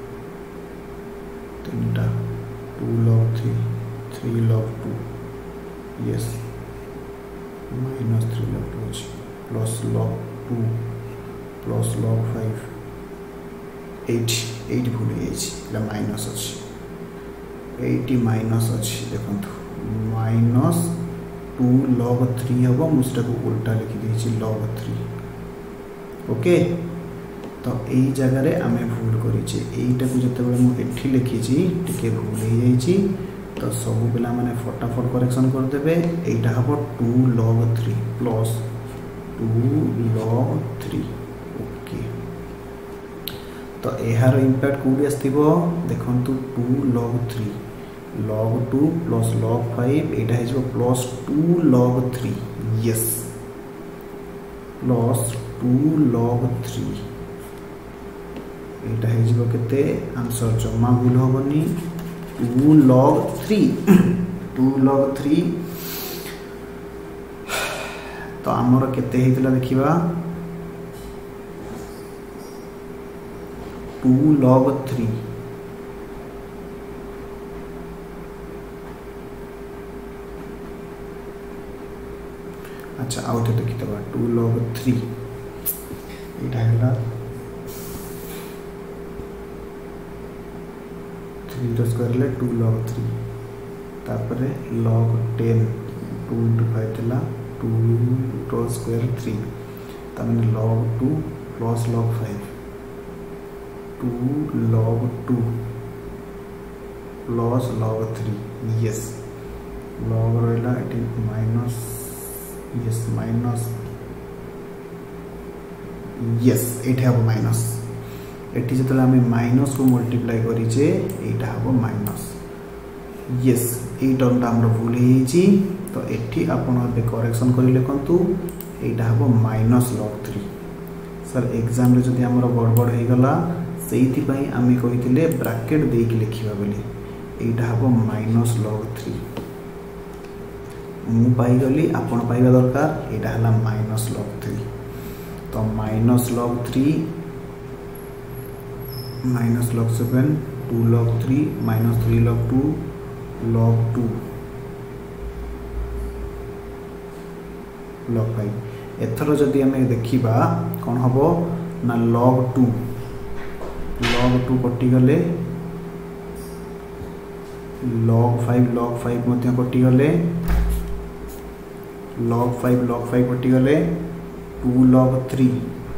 तीनटा, two log three, three log two, yes, minus three log two अच्छी, plus log two, plus log five, eight, eight भूल गई माइनस अच्छी, एटी माइनस अच्छी। देखो माइनस टू लॉग थ्री हम, मुझे उल्टा लिखी लॉग थ्री। ओके, तो यही जगह आम भूल करें, यहीटा को जिते मुझे लिखी टे भूल हो जाइए। तो सब पिला माने फटाफट करेक्शन करदे। यहीटा हम two log three plus two log three. Okay, तो यार इम्पैक्ट कौटी आसो देखु, two log three, log two plus log five, यहाँ हो plus two log three, yes, plus two log three. यहाँ हो केते आंसर जमा भूल हेनी, two log three, two log three. तो आमर केते हेतिला देखिबा, टू लॉग थ्री, अच्छा आउ थे देखिदबा, टू लॉग थ्री, यहाँ है थ्री रो स्क्वायर टू लॉग थ्री, तापर log ten, two into five थी टू रो स्क्वायर थ्री, तमें log two plus log five, two log two plus log three, yes, log रहा ये माइनस, यस माइनस, यस ये हम माइनस, एटी जो आम माइनस को मल्टीप्लाई करें यहाँ हम माइनस, यस ये टर्मटा आम भूल हो। तो ये आपड़ करेक्शन कर लिखु, यहाँ हम minus log three. Sir exam जदि आम गड़बड़ हो गला से आम कही ब्राकेट देक लिखा बोली, यहाँ हम माइनस लॉग थ्री। मु पाईगली आपण पाइबा दरकार, यहाँ है माइनस लॉग थ्री। तो minus log three, minus log seven, two log three, minus three log two, log two, log five. एथर जदि आम देखा कौन हम ना लॉग टू, लॉग टू कटिगले, लॉग फाइव, लॉग फाइव मध्य कटिगले, लॉग फाइव, लॉग फाइव कटिगले, टू लॉग थ्री।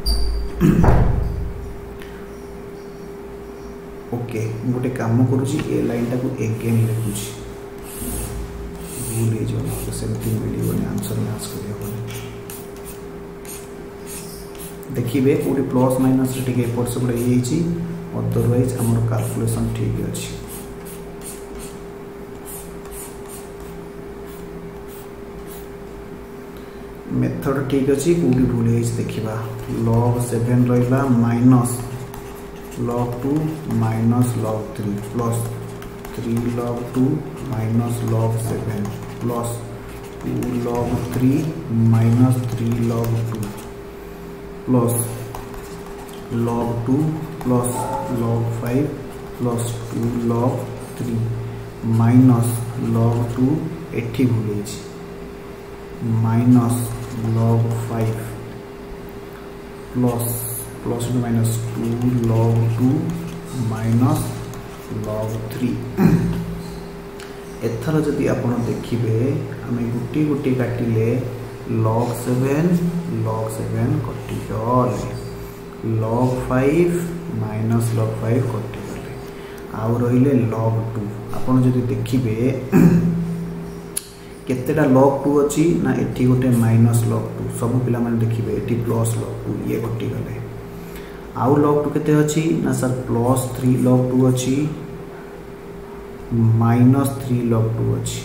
ओके, गोटे काम करुँची ए लाइन टाक एगेन लिखुची, भूल हो सेमती मिलने आंसर मैच कर देखिए कौटी प्लस माइनस टे एपट सेपट हो, अदरवाइज आम कैलकुलेशन ठीक अच्छी। मेथड ठीक अच्छी, कौटी भूल हो देखा, लॉग सेवन रहा minus log two minus log three, plus three log two minus log seven, plus two log three minus three log two, plus log two plus log five plus two log three minus log two, एटी भूल minus log five plus plus two minus two log two minus log three. एथर जदि आपण देखिए आम गोटे गोटे काटिले लॉग सेवन, लॉग सेवन कटिगले, log five minus log five कटिगले आउ रहिले लॉग टू आपण जदि देखिबे केतेटा लॉग टू अच्छी ना एठी गोटे माइनस लॉग टू सब पिला माने देखिबे एठी प्लस लॉग टू ये कटिगले आउ लॉग टू केते अच्छी ना sir plus three log two अच्छी माइनस थ्री लॉग टू अच्छी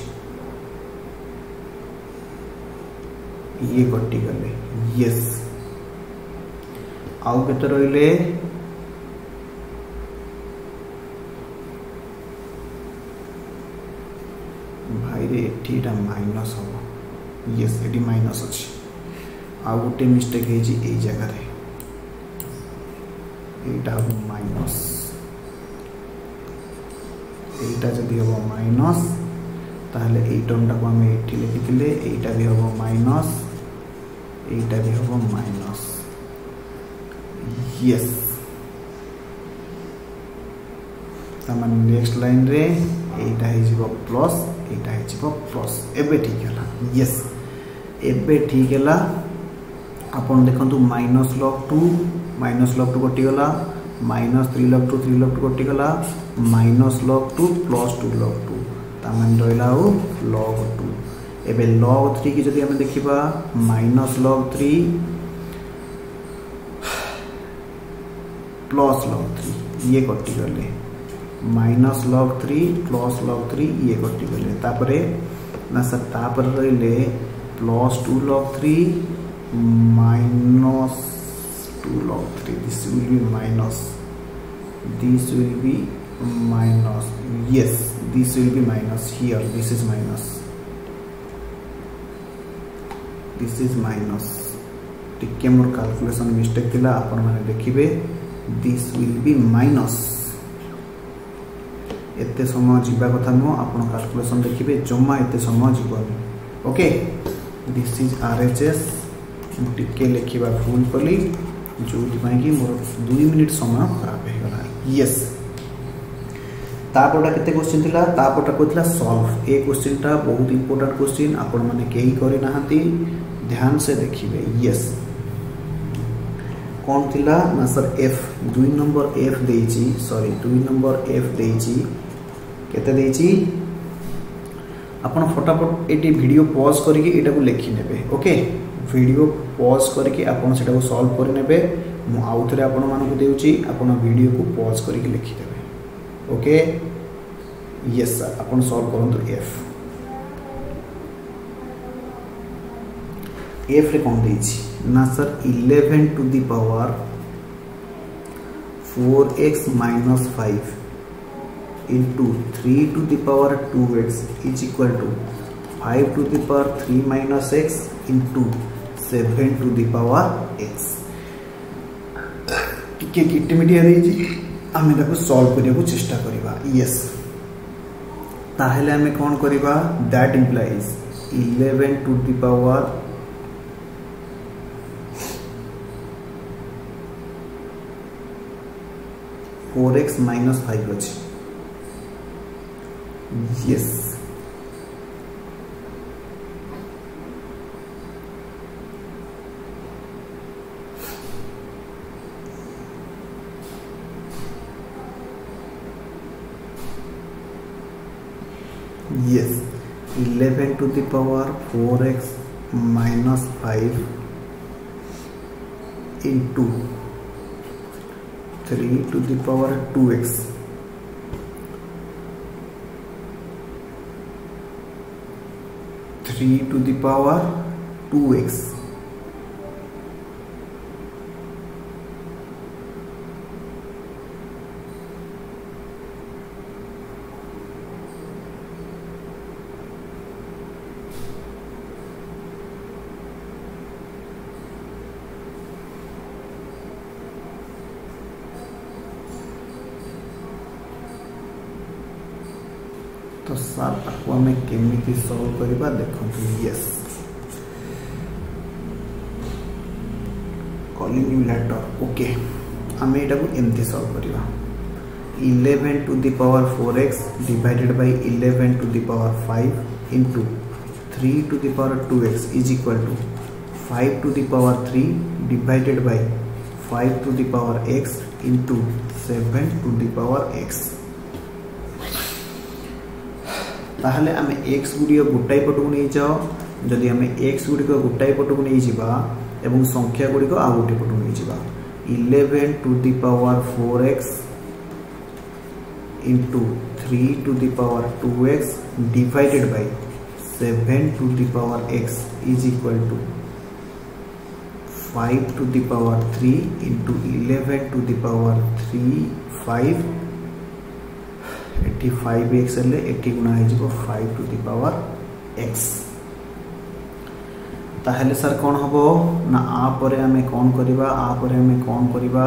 ये कटिगले यस आउ केते रहिले भाई रे एटीटा माइनस हम यस एटी माइनस अच्छी आउ गोटे मिस्टेक है जी ए जगह रे एटा हम माइनस एटा जदि हम माइनस ताहले ए टर्मटा को हम एठी लिखिथिले एटा भी हम माइनस एटा भी हम माइनस यस तमन नेक्स्ट लाइन रे एटा है जीवो प्लस एटा है जीवो प्लस एबे ठीक हैला यस एबे ठीक हैला आपण देखंतु minus log two minus log two कटि गला minus three log two three log two कटि गला minus log two plus two log two तमन रहला हो लॉग टू एबे लॉग थ्री की जदि हम देखिबा minus log three plus log three ये कटि गले minus log three plus log three ये कटि गले तापरे ना सर तापर रहिले plus two log three minus two log three this will be minus this will be minus yes this will be minus here this is minus this is minus टिके मोर calculation mistake थिला आपण माने देखिबे this will be minus एते समय जीवा कथा no आपण calculation देखिबे जम्मा एते समय जीवनी ओके दिस इज आरएचएस टिके लिखिबा फुल कली जो कि मोर दो मिनिट समय खराब हो गला यस तापटा केते क्वेश्चन थिला तापटा कोथिला सॉल्व ए क्वेश्चन टा बहुत इंपोर्टेंट क्वेश्चन आपण माने केही करि नाहंती ध्यान से देखिबे यस कौन थिला ना सर एफ दो नंबर एफ देची सॉरी दो नंबर एफ देची केते देची आपण फटाफट एटी वीडियो पॉज करके एटा को लिखि नेबे ओके वीडियो पॉज करके आपण सेटा को सॉल्व कर नेबे मु आउ थरे आपण मान को देउची आपण वीडियो को पॉज करके लिखि देबे ओके यस सर आपण सॉल्व करंतु एफ एफ रे कोन देची ना sir eleven to the power four x minus five into three to the power two x is equal to five to the power three minus x into seven to the power x टिके किटी मिटिया देजी आमे ताको solve करिया को चेष्टा करिबा यस ताहेले आमे कोन करिबा that implies eleven to the power four x minus five अछि yes yes eleven to the power four x minus five into three to the power two x three to the power two x तो sir ताको हमें केमिति solve करबा देखंतु yes calling you later okay हमें एटा को एमती सॉल्व करबा eleven to the power four x divided by eleven to the power five into three to the power two x is equal to five to the power three divided by five to the power x into seven to the power x ताहले आमे x गुडी गोटाई पटक नहीं जाओ जदि आमे x गुडी गोटाई पटक नहीं जिबा एवं संख्या गुडी को आ गोटे पटक नहीं जिबा eleven to the power four x into three to the power two x divided by seven to the power x is equal to five to the power three into eleven to the power three five एटी five x हेल्ले एटी गुणा हो five to the power x ताहले sir कौन हबो ना आ परे आमे कौन करिबा आ परे आमे कौन करिबा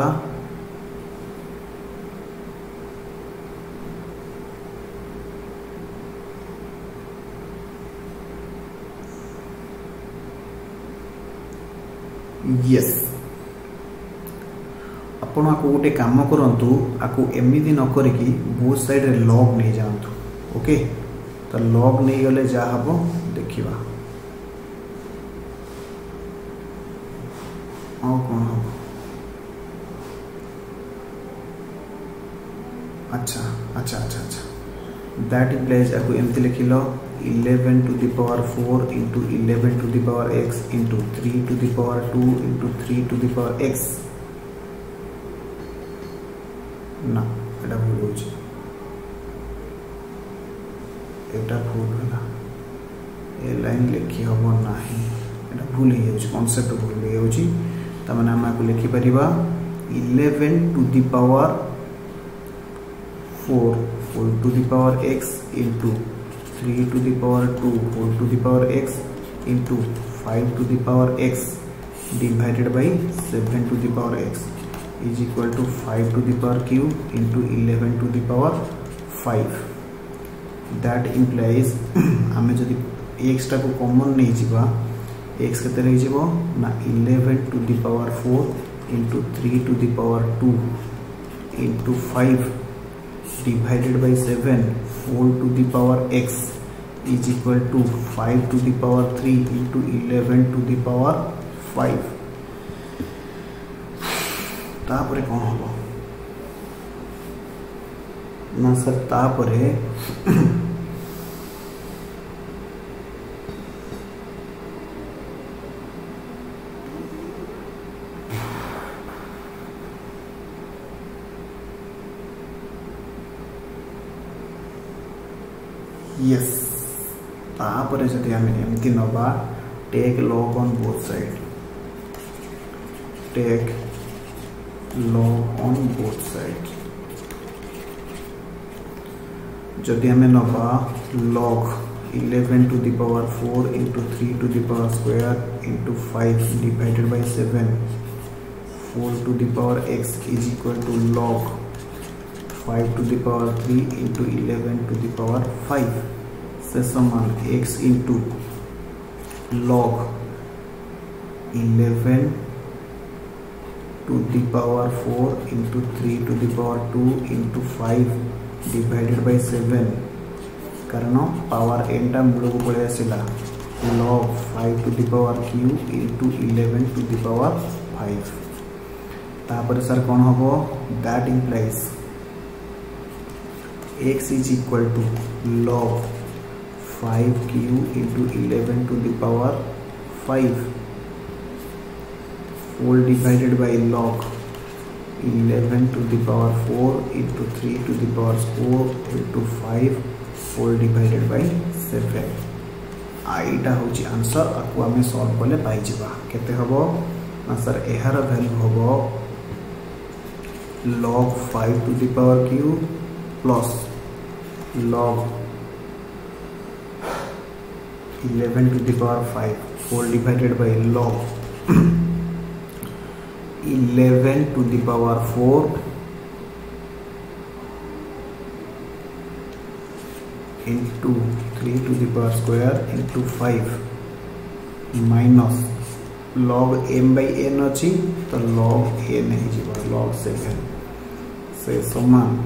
यस आपण आपको गोटे काम करंतु आपको एमिति न करिकी बोथ साइड रे लॉग नहीं जानतु ओके तो लॉग नहीं गले जा हबो देखिबा और कौन हबो अच्छा अच्छा अच्छा अच्छा दैट इम्प्लाइज आपको एमती लिखिलो eleven to the power four into eleven to the power x into three to the power two into three to the power x ना एटा भूल हो एटा भूल होला ए लाइन लिखी हबो नाही एटा भूल हे हो कांसेप्ट भूल हे हो त माने हम आपको लिखि परिबा eleven to the power four four to the power x into three to the power two four to the power x into five to the power x divided by seven to the power x is equal to five to the power q into eleven to the power five that implies आमे जदि x टा को common नहीं जिबा x केते रही जिवो ना eleven to the power four into three to the power two into five divided by seven four to the power x is equal to five to the power three into eleven to the power five तापरे कौन हबो ना sir तापरे yes तापरे जदि आमे एमती नबा take log on both side take log on both side जदि आमे नबा log eleven to the power four into three to the power square into five divided by seven four to the power x is equal to log five to the power three into eleven to the power five से समान x into log eleven to the power four into three to the power two into five divided by seven कारण power एन टा मूल को पड़े आसला log five to the power q into eleven to the power five तापर sir कौन हबो that implies x is equal to log five q into eleven to the power five whole divided by log eleven to the power four into three to the power four into five whole divided by seven आईटा होची answer आकु आमे solve करले पाई जिबा केते हबो ना sir एहार value हबो log five to the power q plus log eleven to the power five whole divided by log eleven to the power four into three to the power square into five minus log m by n अच्छी तो log n ही जीवा log seven से समान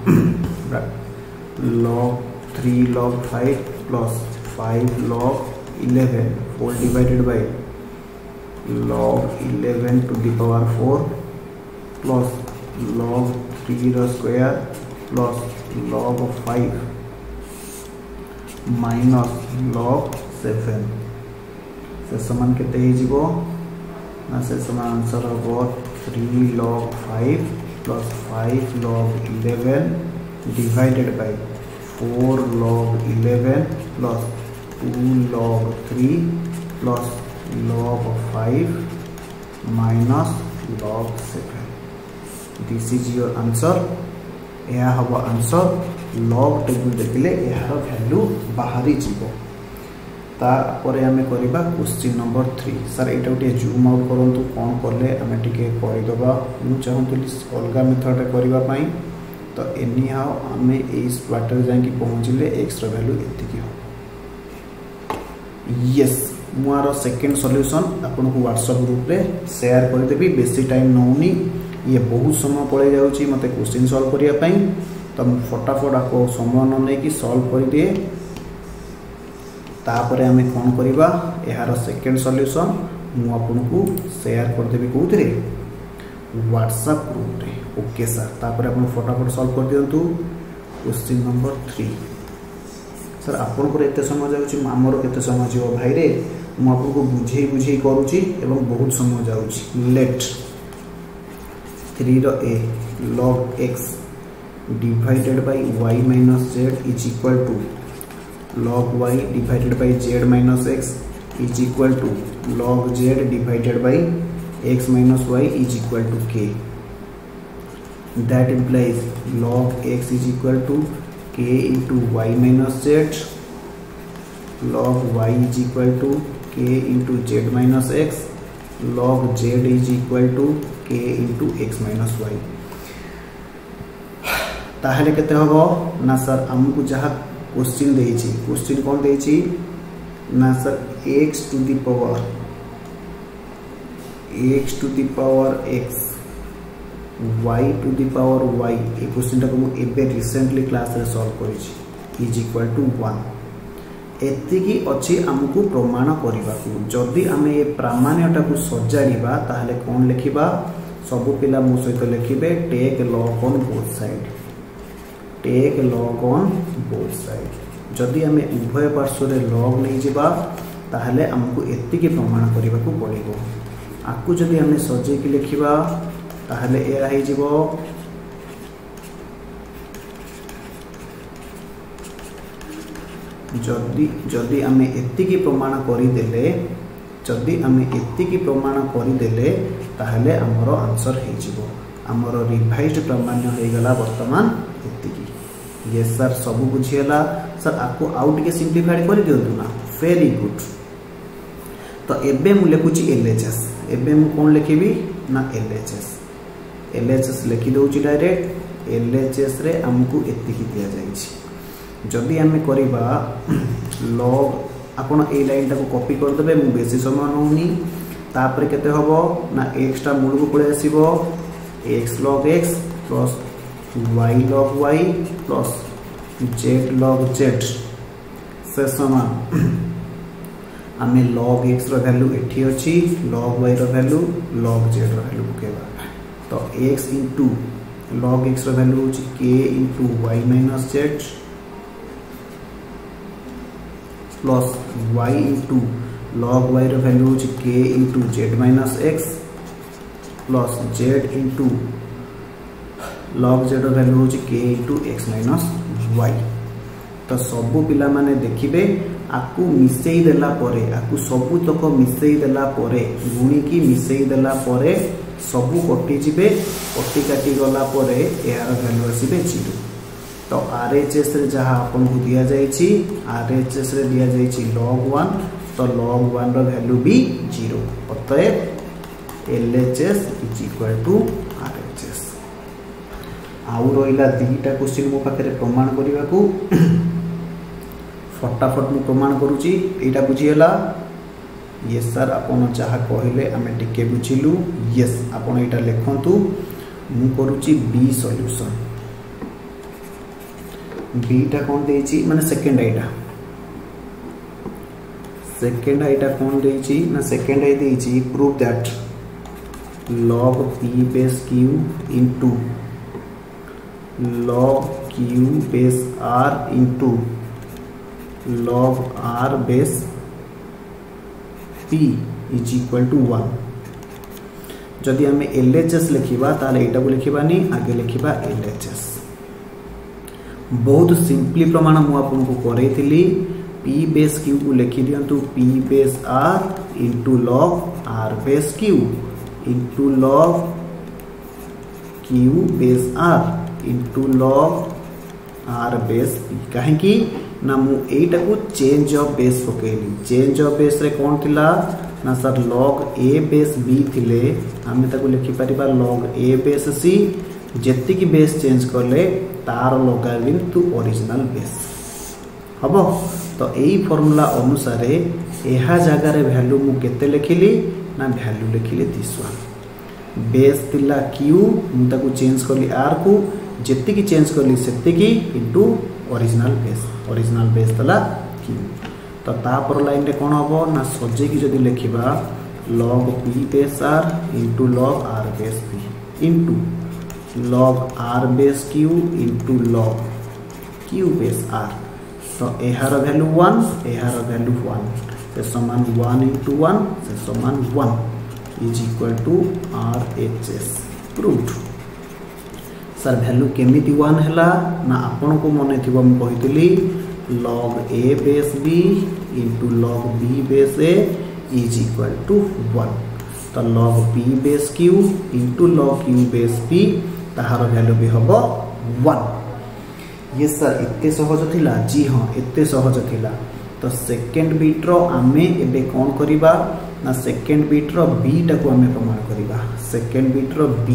log three log five plus five log eleven whole divided by log eleven to the power four plus log three रो square plus log five minus log seven से समान केते ही जीवो ना से समान आंसर हो three log five plus five log eleven divided by four log eleven plus two log three plus log five minus log seven this is your answer यह हम आंसर लॉग टेबल देखले यार वैल्यू बाहरी जीवो तापरे आमे करिबा क्वेश्चन नंबर थ्री सर एटा उटे zoom out करंतु कोन करले आमे टिके करि दबा मु चाहंतुली अलगा मेथड करिबा पई तो एनी हाउ आमे इस क्वार्टर जाय कि पहुंचले x रो वैल्यू एतिकी हो यस मुआरो सेकंड सॉल्यूशन आपन को WhatsApp ग्रुप रे शेयर कर देबी बेसी टाइम नउनी ये बहुत समय पड़े जाउची मते क्वेश्चन सॉल्व करिया पई तो फटाफट आपको समय न नहीं कि सॉल्व कर दिए तापर आमे कोन करिबा एहार सेकंड सॉल्यूशन मु आपनको शेयर कर देबी कोथरे WhatsApp ग्रुप रे ओके सर तापर आपन फटाफट सॉल्व कर दियंतु क्वेश्चन नंबर थ्री सर आपन को एते समय जाउची हमरो केते समय जीव भाई रे मु आपको बुझेई बुझेई करूची एवं बहुत समय जाउची लेट थ्री रो a log x divided by y minus z is equal to log y divided by z minus x is equal to log z divided by x minus y is equal to k. That implies log x is equal to k into y minus z, log y is equal to k into z minus x, log z is equal to k into x minus y. ताहले केते होबो ना sir हमकु जहा question देइछि question कोन देइछि ना sir x to the power x to the power x y to the power y ए question टाको एबे रिसेंटली क्लास रे सॉल्व करिछि इज इक्वल टू वन एतिकी अछि हमकु प्रमाण करिबा को जदी हमें ए प्रामाण्यटा को सजाडीबा ताहले कोन लिखिबा सब पिला मो सहित लिखिबे take log on both side take log on both side जदी हमें उभय पार्श्व रे लॉग नै जिबा ताहले हमकु एतिकी प्रमाण करिबा को पड़िबो आकु जदी हमें सजे कि लिखिबा ताहले ए आइ जिवो जदी जदी हमें एतिकी प्रमाण करि देले जदी हमें एतिकी प्रमाण करि देले ताहले हमरो आंसर हे जिवो हमरो रिवाइज्ड प्रमाण हे गला वर्तमान एतिकी ये सर सब बुझियला सर आपको आउट के सिंपलीफाइड कर दियंतु ना वेरी गुड तो एबे मु लिखुची एलएचएस एबे मु कोन लिखिबी ना एलएचएस एलएचएस लिखि दोची डायरेक्ट एलएचएस रे हमकु एतिकी दिया जाईछि जदी हमें करिबा लॉग आपण ए लाइन टाको कॉपी कर देबे मु बेसी समय नउनी तापर केते होबो ना x टा मूल को पळे आसीबो x log x plus y log y plus z log z से समान आमे log x रो वैल्यू एठी अछि log y रो वैल्यू log z रो वैल्यू पकेबा तो x into log x रो वैल्यू अछि k into y minus z plus y into log y रो वैल्यू अछि k into z minus x plus z into log z रो value अछि k into x minus y तो सबु पिला माने देखिबे आकु मिसेई देला परे आकु सबु तक मिसेई देला परे गुणी की मिसेई देला परे सबु कटि जिबे कटि काटि गला परे एहार वैल्यू आसीबे जीरो तो आरएचएस रे जहा आपन को दिया जाईछि आरएचएस रे दिया जाईछि log वन तो log वन रो वैल्यू भी जीरो अतः LHS is equal to RHS आउ रोइला दीटा क्वेश्चन मो पाखरे प्रमाण करिवा को फटाफट मु प्रमाण करूची एटा बुझियला यस सर आपण जहा कहले हमें टिके बुझिलु यस आपण एटा लिखंतु मु करूची बी सॉल्यूशन बी टा कोन देछि माने सेकंड आइटा सेकंड आइटा कोन देछि ना सेकंड आई देछि prove that log p base q into log q base r into log r base p is equal to one. जदि आम एल एच एस लिखा ताले एटा को लिखबानी आगे लिखा एल एच एस। बहुत सिंपली प्रमाण मुझे करई p बेस q को लिखि दियंतु p base r into log r base q into log q base r into log r base p। कहीं ना मुझा को चेंज ऑफ बेस पकईली। चेंज ऑफ बेस रे कौन थिला ना sir log a base b थिले आम ताको लिखि परिबा लॉग a बेस c। जेति की बेस चेंज करले तार लॉगरिथम टू ओरिजिनल बेस हबो। तो यही फॉर्मूला अनुसार यह जगार वैल्यू मु केते लिखिली ना वैल्यू लिखिली दिस वन। बेस थिला q मु ताको चेंज करली r को जेति की चेंज करली सेति की into original base. Original base थिला q। तो तापर लाइन रे कोन हबो ना सजे की जदी लिखिबा log p base r into log r base p into log r base q into log q base r। तो यार वैल्यू वन यार वैल्यू वन से समान वन इंटू वन से समान one is equal to R H S proof. Sir value केमिति one हैला ना आपन को मने थिबो म कहितली log a base b into log b base a is equal to one. तो log p base q into log q base p ताहार वैल्यू भी हबो वन। ये सर इतने सहज थिला जी हाँ एते सहज थिला। तो सेकेंड बीट रो आमे एबे कौन करिबा ना सेकेंड बीट रो बी टा को आमे प्रमाण करिबा। सेकेंड बीट रो बी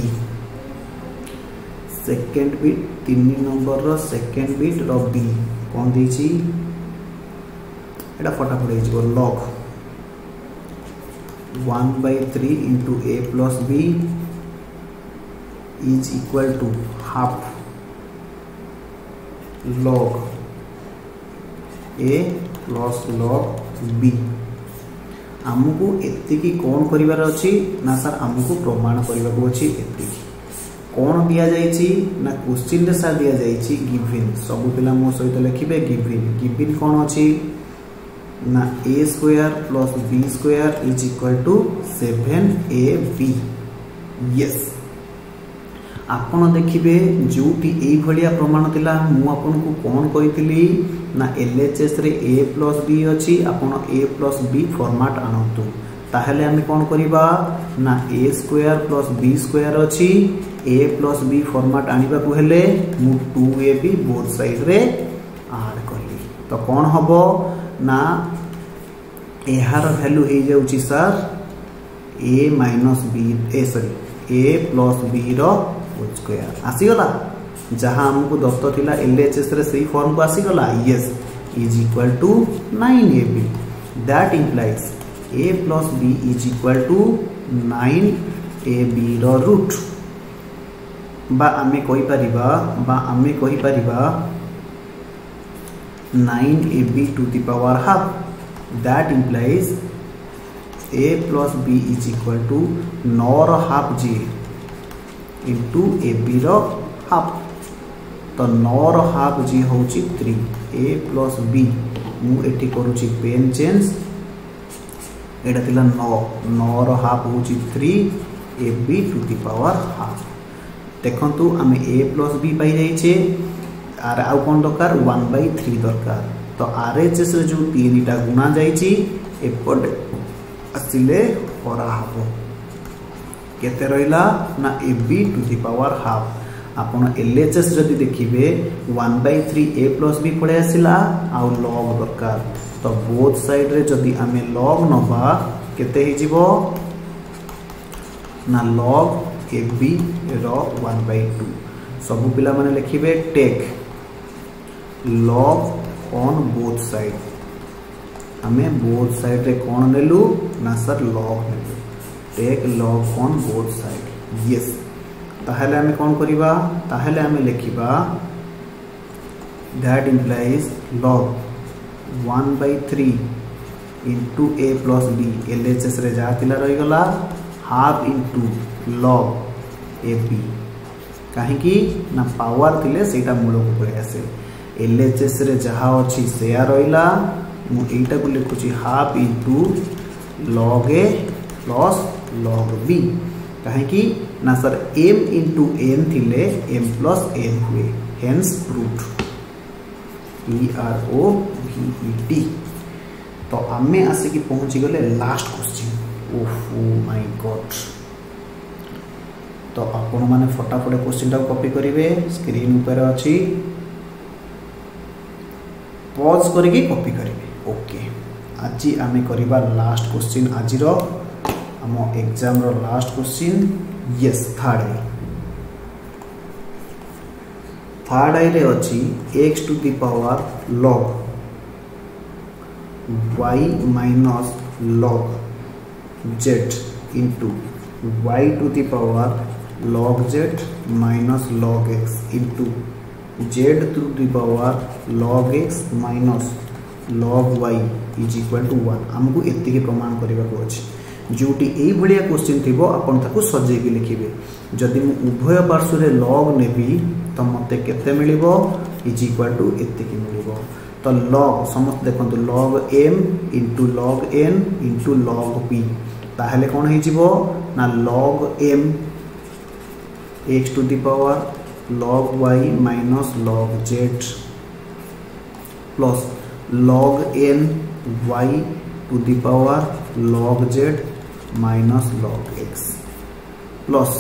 सेकेंड बीट तीन नंबर रो सेकेंड बीट रो बी कौन देछि एटा फटाफट हे जिवो log one by three into a plus b is equal to half log a plus log b। आमको एतिकी कौन करिवार अछि ना सर आमको प्रमाण करिवाको अछि एतिकी। कौन दिया जाइछि ना क्वेश्चन रे सर दिया जाइछि गिवन। सब पिला मो सहित लिखिबे गिवन। गिवन कौन अछि ना a square plus b square is equal to seven A B. Yes आपण देखिबे जोटी एई भलिया प्रमाण थिला मु आपन को कोन कहितली ना एलएचएस रे a प्लस b अछि आपण a प्लस b फॉर्मेट आनंतु। ताहले हम कोन करिबा ना a square plus b square अछि a प्लस b फॉर्मेट आनिबा को हेले मु two A B both side रे ऐड करली। तो कोन हबो ना एहार वैल्यू हे जाउची सर a माइनस b ए सॉरी a प्लस b रो होल स्क्वायर आसीगला। जहां हमको दत्त थिला एलएचएस रे सही फॉर्म को आसीगला। Yes is equal to nine A B. That implies a plus b is equal to nine A B रो रूट बा आमे कहि परिबा बा आमे कहि परिबा nine A B to the power half. That implies a plus b is equal to नौ रो हाफ जी इंटू ए बी रो हाफ। तो नौ रो हाफ जी होची थ्री a प्लस b मु एठी करूची पेन चेंज एटा थिला नौ नौ रो हाफ होची three A B to the power half. देखंतु आमे a प्लस b पाई जाइछे आर आउ कोन दरकार वन बाय थ्री दरकार। तो आरएचएस रे जो तीनटा गुणा जाइछि एपट आसिले होरा हबो केते रहिला ना A B to the power half. आपण एलएचएस जदी देखिबे one by three a plus b पळे आसिला आउ log दरकार। तो बोथ साइड रे जदी आमे log नबा केते हि जिवो ना log ए बी रो वन बाय टू। सब पिला माने लिखिबे take log on both side. आमे बोथ साइड रे कोन नेलु ना सर log नेलु। Take log on both side. Yes ताहले हमें कौन करिबा ताहले हमें लिखिबा that implies log one by three into a plus b LHS रे जा तिला रही गला half into log A B कहीं ना पावर थिले सेटा मूल को पड़े आसे एलएचएस रे जहाँ अच्छी सेया रहा मुझा को लिखुची half into log A plus log B कहीं ना सर एम इंटू एन थिले एम प्लस एन हुए hence proved P R O V E T. तो आमे आसिकी पहुंची गले लास्ट क्वेश्चन। ओहो माय गॉड। तो आपण माने फटाफट क्वेश्चन टा कॉपी करिवे स्क्रीन ऊपर अछि पॉज करके कॉपी करिवे। ओके आज आमे करिबा लास्ट क्वेश्चन आज रो आम एग्जाम रो लास्ट क्वेश्चन। यस थर्ड आई थर्ड आई रे अछि x to the power log y minus log z into y to the power log z minus log x into z to the power log x minus log y is equal to one. आमको एतिके प्रमाण करबा को अछि जोटी एई Ballia question थिबो आपण ताको सजे के लिखिबे। जदि मु उभय पार्श्व रे log नेबी तो मते केते मिलिबो इज इक्वल टू एतिके मिलिबो। तो log समस्त देखंतु log m into log n into log p ताहले कोन हे जिवो ना log m x to the power log y minus log z plus log n y to the power log z minus log x plus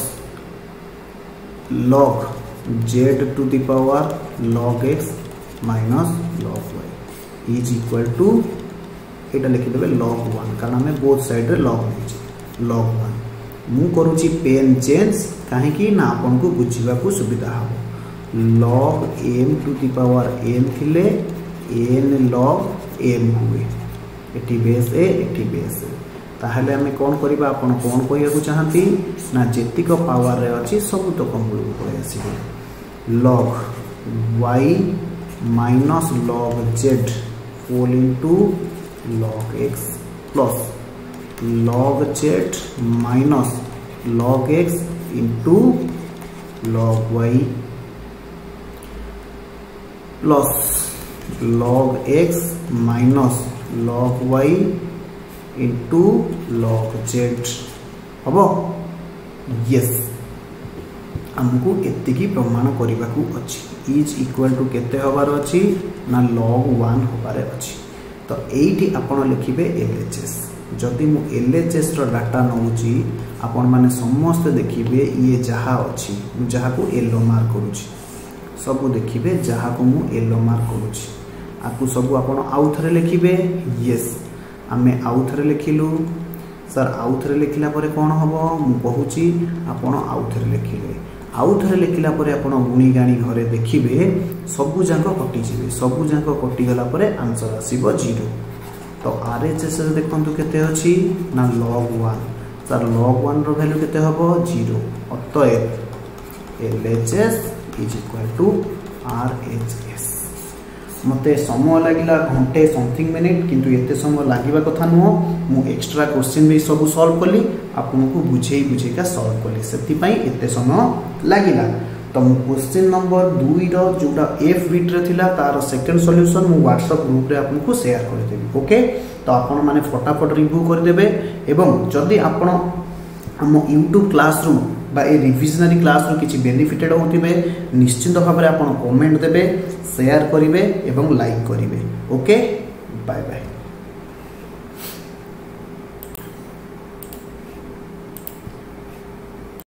log z to the power log x minus log y is equal to एटा लिखि देबे log one कारण हमें both side रे log नै log one. मु करूची pen change काहे कि ना आपन को बुझिबा को सुविधा हो। log m to the power n थिले n log m हुए at base a at base a ताहले हमें कोन करिबा आपन कोन कहिया को चाहंती ना जेतिक पावर रे अछि सब तो कमूल पळे आसीबे log y minus log z whole into log x plus log z minus log x into log y plus log x minus log y into log z हबो। यस हमको एतिकी प्रमाण करबा को अछि इज इक्वल टू केते हबार अछि ना log वन हबार अछि। तो एठी आपण लिखिबे एलएचएस जदि मु एलएचएस रो डाटा नउची आपण माने समस्त देखिबे ये जहा अछि मु जहा को येलो मार्क करूची सब देखिबे जहा को मु येलो मार्क करूची आकु सब आपण आउ थरे लिखिबे। यस आमे आउ थरे लिखिलु सर आउ थरे लिखिला परे कोन हबो मु कहूची आपण आउ थरे लिखिले आउ थरे लिखिला परे आपण गुणी गाणी घरे देखिबे सबु जांको कटि जिवे सबु जांको कटि गला परे आंसर आसीबो जीरो। तो आरएचएस रे देखंतु केते अछि ना log one sir log one रो वैल्यू केते हबो जीरो अतएव LHS is equal to RHS. मते समय लागिला घंटे समथिंग मिनिट किंतु एते समय लागिबा कथा नुहो मु एक्स्ट्रा क्वेश्चन भी सब सॉल्व कली आपन को बुझेई बुझेका सॉल्व कली सेति पई एते समय लागिला। तो मु क्वेश्चन नंबर टू रो जोटा एफ बिट रे थिला तार सेकंड सॉल्यूशन मु व्हाट्सएप ग्रुप रे आपन को शेयर कर देबी। ओके तो आपन माने फटाफट रिव्यू कर देबे एवं जदी आपन हम यूट्यूब क्लासरूम बा ए रिविजनरी क्लास रो किछि बेनिफिटेड होतिबे निश्चित भाव में आपन कमेंट देबे शेयर करिवे एवं लाइक करिवे। Okay bye bye.